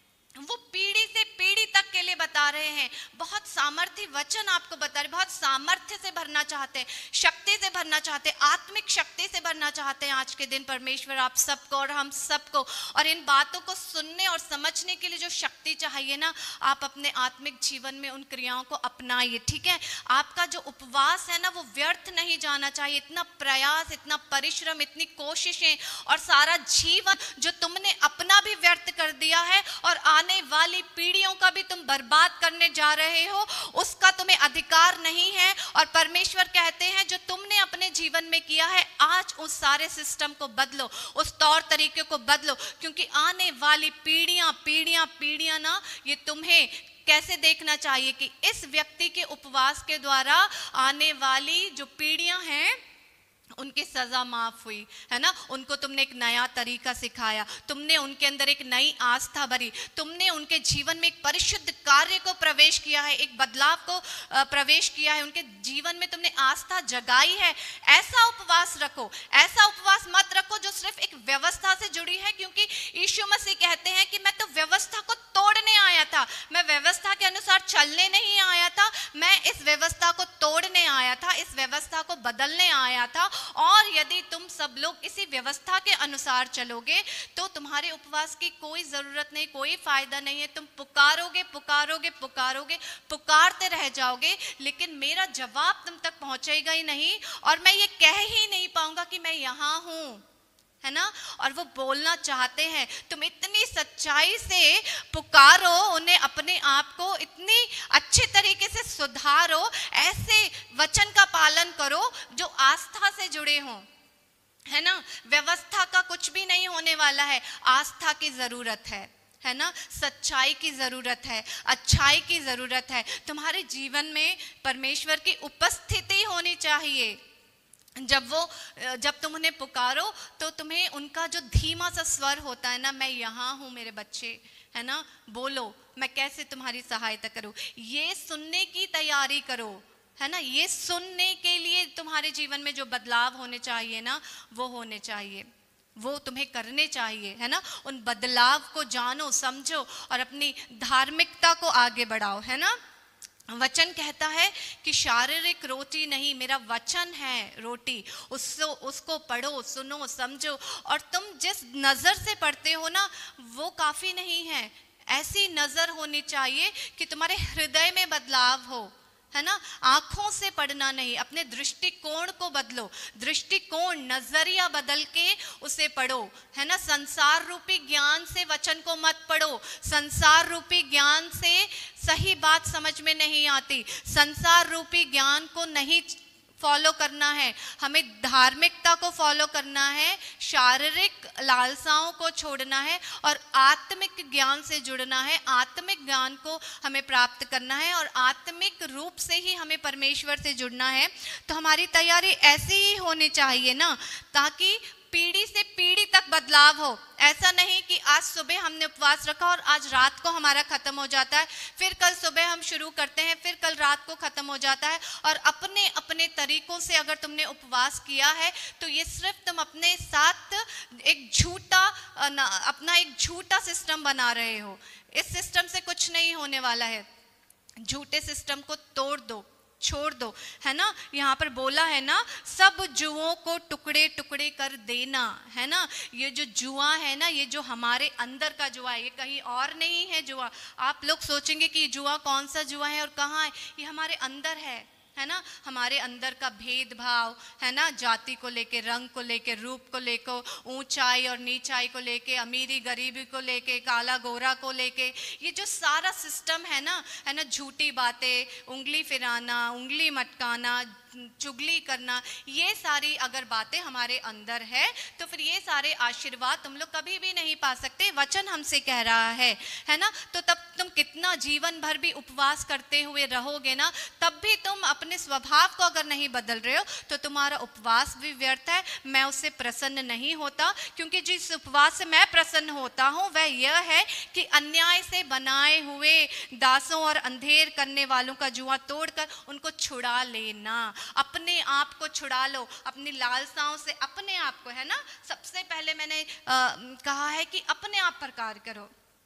वो पीढ़ी से पीढ़ी तक के लिए बता रहे हैं। बहुत सामर्थ्य वचन आपको बता रहे, बहुत सामर्थ्य से भरना चाहते हैं, शक्ति से भरना चाहते हैं, आत्मिक शक्ति से भरना चाहते हैं आज के दिन परमेश्वर आप सबको और हम सबको। और इन बातों को सुनने और समझने के लिए जो शक्ति चाहिए ना, आप अपने आत्मिक जीवन में उन क्रियाओं को अपनाइए, ठीक है। आपका जो उपवास है ना वो व्यर्थ नहीं जाना चाहिए। इतना प्रयास, इतना परिश्रम, इतनी कोशिशें और सारा जीवन जो तुमने अपना भी व्यर्थ कर दिया है और आने वाली पीढ़ियों का भी तुम बर्बाद करने जा रहे हो, उसका तुम्हें अधिकार नहीं है। और परमेश्वर कहते हैं जो तुमने अपने जीवन में किया है, आज उस सारे सिस्टम को बदलो, उस तौर तरीके को बदलो, क्योंकि आने वाली पीढ़ियां पीढ़ियां पीढ़ियां ना, ये तुम्हें कैसे देखना चाहिए कि इस व्यक्ति के उपवास के द्वारा आने वाली जो पीढ़ियां हैं उनकी सजा माफ हुई, है ना। उनको तुमने एक नया तरीका सिखाया, तुमने उनके अंदर एक नई आस्था भरी, तुमने उनके जीवन में एक परिशुद्ध कार्य को प्रवेश किया है, एक बदलाव को प्रवेश किया है, उनके जीवन में तुमने आस्था जगाई है। ऐसा उपवास रखो, ऐसा उपवास मत रखो जो सिर्फ एक व्यवस्था से जुड़ी है, क्योंकि यीशु मसीह कहते हैं कि मैं तो व्यवस्था को तोड़ने आया था, मैं व्यवस्था के अनुसार चलने नहीं आया था, मैं इस व्यवस्था को तोड़ने आया था, इस व्यवस्था को बदलने आया था। और यदि तुम सब लोग इसी व्यवस्था के अनुसार चलोगे तो तुम्हारे उपवास की कोई जरूरत नहीं, कोई फायदा नहीं है। तुम पुकारोगे पुकारोगे पुकारोगे, पुकारते रह जाओगे, लेकिन मेरा जवाब तुम तक पहुंचेगा ही नहीं और मैं ये कह ही नहीं पाऊंगा कि मैं यहाँ हूं, है ना। और वो बोलना चाहते हैं, तुम इतनी सच्चाई से पुकारो उन्हें, अपने आप को इतनी अच्छे तरीके से सुधारो, ऐसे वचन का पालन करो जो आस्था से जुड़े हों, है ना। व्यवस्था का कुछ भी नहीं होने वाला है, आस्था की जरूरत है ना, सच्चाई की जरूरत है, अच्छाई की जरूरत है। तुम्हारे जीवन में परमेश्वर की उपस्थिति होनी चाहिए। जब तुम उन्हें पुकारो तो तुम्हें उनका जो धीमा सा स्वर होता है ना, मैं यहाँ हूँ मेरे बच्चे, है ना, बोलो मैं कैसे तुम्हारी सहायता करूँ, ये सुनने की तैयारी करो, है ना। ये सुनने के लिए तुम्हारे जीवन में जो बदलाव होने चाहिए ना, वो होने चाहिए, वो तुम्हें करने चाहिए, है ना। उन बदलाव को जानो, समझो और अपनी धार्मिकता को आगे बढ़ाओ, है ना। वचन कहता है कि शारीरिक रोटी नहीं, मेरा वचन है रोटी, उसको पढ़ो, सुनो, समझो। और तुम जिस नज़र से पढ़ते हो ना वो काफ़ी नहीं है, ऐसी नज़र होनी चाहिए कि तुम्हारे हृदय में बदलाव हो, है ना, आंखों से पढ़ना नहीं, अपने दृष्टिकोण को बदलो, दृष्टिकोण नजरिया बदल के उसे पढ़ो, है ना। संसार रूपी ज्ञान से वचन को मत पढ़ो, संसार रूपी ज्ञान से सही बात समझ में नहीं आती, संसार रूपी ज्ञान को नहीं फॉलो करना है, हमें धार्मिकता को फॉलो करना है, शारीरिक लालसाओं को छोड़ना है और आत्मिक ज्ञान से जुड़ना है, आत्मिक ज्ञान को हमें प्राप्त करना है और आत्मिक रूप से ही हमें परमेश्वर से जुड़ना है। तो हमारी तैयारी ऐसी ही होनी चाहिए ना, ताकि पीढ़ी से पीढ़ी तक बदलाव हो। ऐसा नहीं कि आज सुबह हमने उपवास रखा और आज रात को हमारा खत्म हो जाता है, फिर कल सुबह हम शुरू करते हैं, फिर कल रात को खत्म हो जाता है। और अपने अपने तरीकों से अगर तुमने उपवास किया है तो ये सिर्फ तुम अपने साथ एक अपना एक झूठा सिस्टम बना रहे हो। इस सिस्टम से कुछ नहीं होने वाला है, झूठे सिस्टम को तोड़ दो, छोड़ दो, है ना। यहाँ पर बोला है ना, सब जुओं को टुकड़े टुकड़े कर देना, है ना। ये जो जुआ है ना, ये जो हमारे अंदर का जुआ है, ये कहीं और नहीं है जुआ। आप लोग सोचेंगे कि जुआ कौन सा जुआ है और कहाँ है, ये हमारे अंदर है ना। हमारे अंदर का भेदभाव, है ना, जाति को लेके, रंग को लेके, रूप को लेके, ऊंचाई और नीचाई को लेके, अमीरी गरीबी को लेके, काला गोरा को लेके, ये जो सारा सिस्टम है ना, झूठी बातें, उंगली फिराना, उंगली मटकाना, चुगली करना, ये सारी अगर बातें हमारे अंदर है तो फिर ये सारे आशीर्वाद तुम लोग कभी भी नहीं पा सकते। वचन हमसे कह रहा है ना। तो तब तुम कितना जीवन भर भी उपवास करते हुए रहोगे ना, तब भी तुम अपने स्वभाव को अगर नहीं बदल रहे हो तो तुम्हारा उपवास भी व्यर्थ है। मैं उससे प्रसन्न नहीं होता, क्योंकि जिस उपवास से मैं प्रसन्न होता हूँ वह यह है कि अन्याय से बनाए हुए दासों और अंधेर करने वालों का जुआ तोड़कर उनको छुड़ा लेना। अपने आप को छुड़ा लो, अपनी लालसाओं से अपने आप को, है ना। सबसे पहले मैंने कहा है कि अपने आप पर कार्य करो,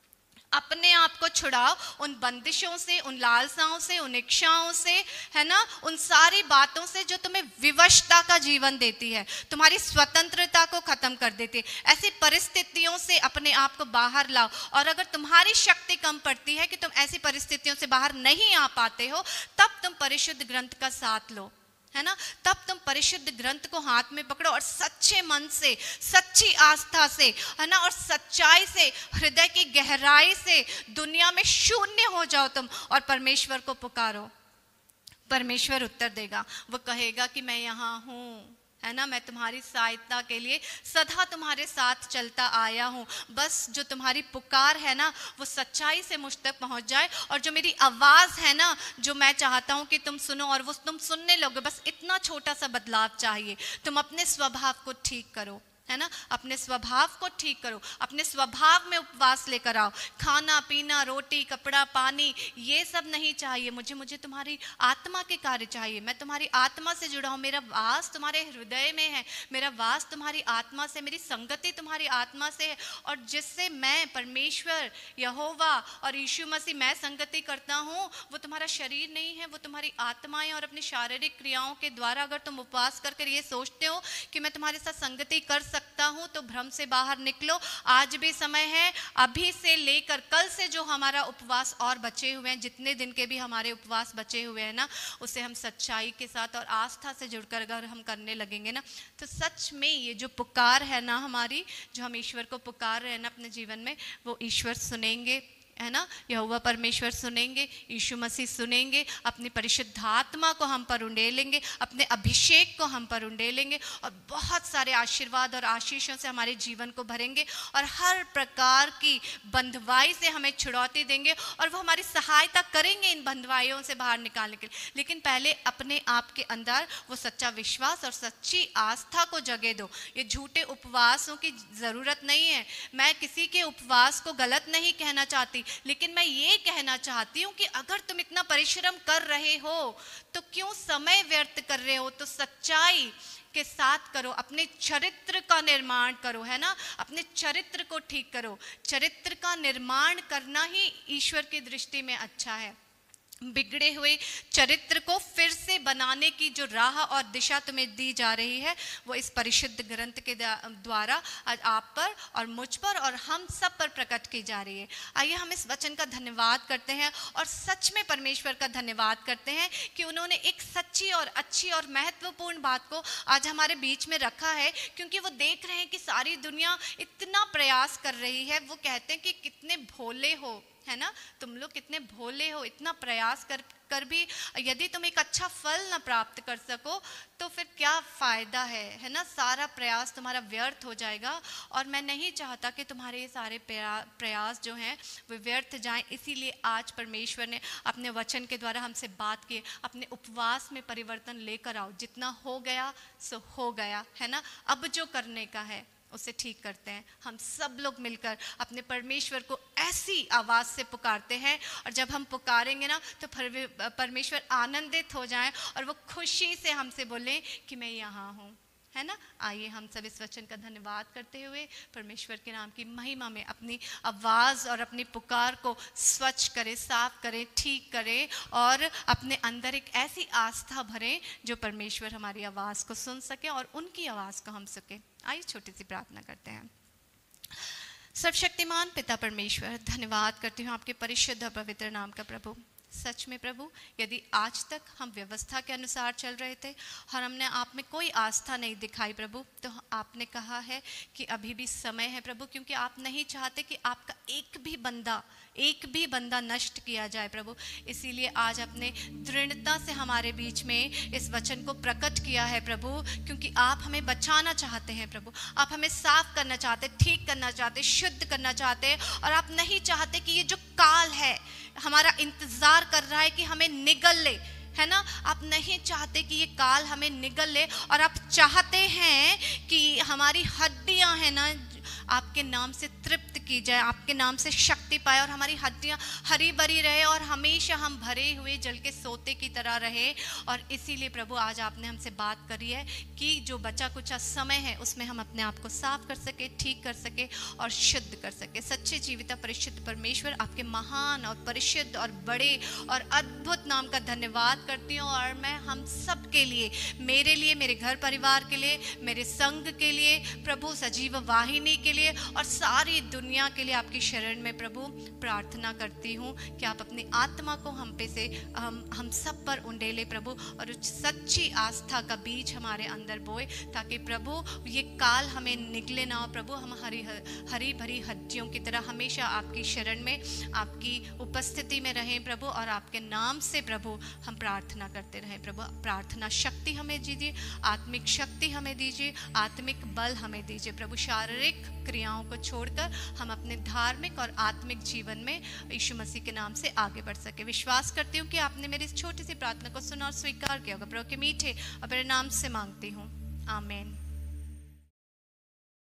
अपने आप को छुड़ाओ उन बंदिशों से, उन लालसाओं से, उन इच्छाओं से, है ना, उन सारी बातों से जो तुम्हें विवशता का जीवन देती है, तुम्हारी स्वतंत्रता को खत्म कर देती है। ऐसी परिस्थितियों से अपने आप को बाहर लाओ। और अगर तुम्हारी शक्ति कम पड़ती है कि तुम ऐसी परिस्थितियों से बाहर नहीं आ पाते हो, तब तुम परिशुद्ध ग्रंथ का साथ लो, है ना। तब तुम परिशुद्ध ग्रंथ को हाथ में पकड़ो और सच्चे मन से, सच्ची आस्था से, है ना, और सच्चाई से, हृदय की गहराई से दुनिया में शून्य हो जाओ तुम और परमेश्वर को पुकारो। परमेश्वर उत्तर देगा, वो कहेगा कि मैं यहाँ हूँ, है ना, मैं तुम्हारी सहायता के लिए सदा तुम्हारे साथ चलता आया हूँ। बस जो तुम्हारी पुकार है ना, वो सच्चाई से मुझ तक पहुँच जाए। और जो मेरी आवाज़ है ना, जो मैं चाहता हूँ कि तुम सुनो और वो तुम सुनने लोगे, बस इतना छोटा सा बदलाव चाहिए। तुम अपने स्वभाव को ठीक करो, है ना, अपने स्वभाव को ठीक करो, अपने स्वभाव में उपवास लेकर आओ। खाना पीना, रोटी कपड़ा पानी, ये सब नहीं चाहिए मुझे तुम्हारी आत्मा के कार्य चाहिए। मैं तुम्हारी आत्मा से जुड़ा हूँ, मेरा वास तुम्हारे हृदय में है, मेरा वास तुम्हारी आत्मा से, मेरी संगति तुम्हारी आत्मा से है। और जिससे मैं परमेश्वर यहोवा और यीशु मसीह मैं संगति करता हूँ, वो तुम्हारा शरीर नहीं है, वो तुम्हारी आत्माएं। और अपनी शारीरिक क्रियाओं के द्वारा अगर तुम उपवास कर ये सोचते हो कि मैं तुम्हारे साथ संगति कर सकता हूं, तो भ्रम से बाहर निकलो। आज भी समय है, अभी से लेकर कल से जो हमारा उपवास और बचे हुए हैं, जितने दिन के भी हमारे उपवास बचे हुए हैं ना, उसे हम सच्चाई के साथ और आस्था से जुड़कर अगर हम करने लगेंगे ना, तो सच में ये जो पुकार है ना हमारी, जो हम ईश्वर को पुकार रहे हैं ना अपने जीवन में, वो ईश्वर सुनेंगे, है ना। यहोवा परमेश्वर सुनेंगे, यीशु मसीह सुनेंगे, अपनी परिशुद्धात्मा को हम पर उंडेलेंगे, अपने अभिषेक को हम पर उंडेलेंगे और बहुत सारे आशीर्वाद और आशीषों से हमारे जीवन को भरेंगे और हर प्रकार की बंधवाई से हमें छुड़ौती देंगे और वो हमारी सहायता करेंगे इन बंधवाइयों से बाहर निकालने के लिए। लेकिन पहले अपने आप के अंदर वो सच्चा विश्वास और सच्ची आस्था को जगे दो। ये झूठे उपवासों की ज़रूरत नहीं है। मैं किसी के उपवास को गलत नहीं कहना चाहती, लेकिन मैं ये कहना चाहती हूँ कि अगर तुम इतना परिश्रम कर रहे हो तो क्यों समय व्यर्थ कर रहे हो। तो सच्चाई के साथ करो, अपने चरित्र का निर्माण करो, है ना, अपने चरित्र को ठीक करो। चरित्र का निर्माण करना ही ईश्वर की दृष्टि में अच्छा है। बिगड़े हुए चरित्र को फिर से बनाने की जो राह और दिशा तुम्हें दी जा रही है, वो इस परिशुद्ध ग्रंथ के द्वारा आज आप पर और मुझ पर और हम सब पर प्रकट की जा रही है। आइए हम इस वचन का धन्यवाद करते हैं और सच में परमेश्वर का धन्यवाद करते हैं कि उन्होंने एक सच्ची और अच्छी और महत्वपूर्ण बात को आज हमारे बीच में रखा है, क्योंकि वो देख रहे हैं कि सारी दुनिया इतना प्रयास कर रही है। वो कहते हैं कि कितने भोले हो, है ना, तुम लोग कितने भोले हो, इतना प्रयास कर भी यदि तुम एक अच्छा फल ना प्राप्त कर सको तो फिर क्या फ़ायदा है ना, सारा प्रयास तुम्हारा व्यर्थ हो जाएगा। और मैं नहीं चाहता कि तुम्हारे ये सारे प्रयास जो हैं वो व्यर्थ जाएं। इसीलिए आज परमेश्वर ने अपने वचन के द्वारा हमसे बात की, अपने उपवास में परिवर्तन लेकर आओ, जितना हो गया सो हो गया, है ना, अब जो करने का है उसे ठीक करते हैं। हम सब लोग मिलकर अपने परमेश्वर को ऐसी आवाज़ से पुकारते हैं, और जब हम पुकारेंगे ना तो परमेश्वर आनंदित हो जाएं और वो खुशी से हमसे बोलें कि मैं यहाँ हूँ, है ना। आइए हम सब इस वचन का धन्यवाद करते हुए परमेश्वर के नाम की महिमा में अपनी आवाज़ और अपनी पुकार को स्वच्छ करें, साफ करें, ठीक करें और अपने अंदर एक ऐसी आस्था भरें जो परमेश्वर हमारी आवाज़ को सुन सके और उनकी आवाज़ को हम सके। आइए छोटी सी प्रार्थना करते हैं। सर्वशक्तिमान पिता परमेश्वर, धन्यवाद करती हूँ आपके परिशुद्ध और पवित्र नाम का प्रभु। सच में प्रभु, यदि आज तक हम व्यवस्था के अनुसार चल रहे थे और हमने आप में कोई आस्था नहीं दिखाई प्रभु, तो आपने कहा है कि अभी भी समय है प्रभु, क्योंकि आप नहीं चाहते कि आपका एक भी बंदा नष्ट किया जाए प्रभु। इसीलिए आज अपने दृढ़ता से हमारे बीच में इस वचन को प्रकट किया है प्रभु, क्योंकि आप हमें बचाना चाहते हैं प्रभु, आप हमें साफ करना चाहते, ठीक करना चाहते, शुद्ध करना चाहते, और आप नहीं चाहते कि ये जो काल है हमारा इंतजार कर रहा है कि हमें निगल ले, है ना, आप नहीं चाहते कि ये काल हमें निगल ले, और आप चाहते हैं कि हमारी हड्डियां है ना आपके नाम से तृप्त की जाए, आपके नाम से शक्ति पाए और हमारी हड्डियां हरी भरी रहे और हमेशा हम भरे हुए जल के सोते की तरह रहे। और इसीलिए प्रभु आज आपने हमसे बात करी है कि जो बचा कुचा समय है उसमें हम अपने आप को साफ कर सके, ठीक कर सके और शुद्ध कर सके। सच्चे जीवित परिशुद्ध परमेश्वर, आपके महान और परिशुद्ध और बड़े और अद्भुत नाम का धन्यवाद करती हूँ। और मैं हम सब के लिए, मेरे लिए, मेरे घर परिवार के लिए, मेरे संघ के लिए प्रभु, सजीव वाहिनी के लिए और सारी दुनिया के लिए आपकी शरण में प्रभु प्रार्थना करती हूँ कि आप अपनी आत्मा को हम सब पर उंडेले प्रभु, और उस सच्ची आस्था का बीज हमारे अंदर बोए, ताकि प्रभु ये काल हमें निगले ना हो प्रभु। हम हरी भरी हड्डियों की तरह हमेशा आपकी शरण में, आपकी उपस्थिति में रहें प्रभु, और आपके नाम से प्रभु हम प्रार्थना करते रहें प्रभु। प्रार्थना शक्ति हमें दीजिए, आत्मिक शक्ति हमें दीजिए, आत्मिक बल हमें दीजिए प्रभु। शारीरिक क्रियाओं को छोड़कर हम अपने धार्मिक और आत्मिक जीवन में यीशु मसीह के नाम से आगे बढ़ सके। विश्वास करती हूँ कि आपने मेरी इस छोटी सी प्रार्थना को सुना और स्वीकार किया होगा। प्रभु के मीठे और बड़े नाम से मांगती हूँ, आमीन।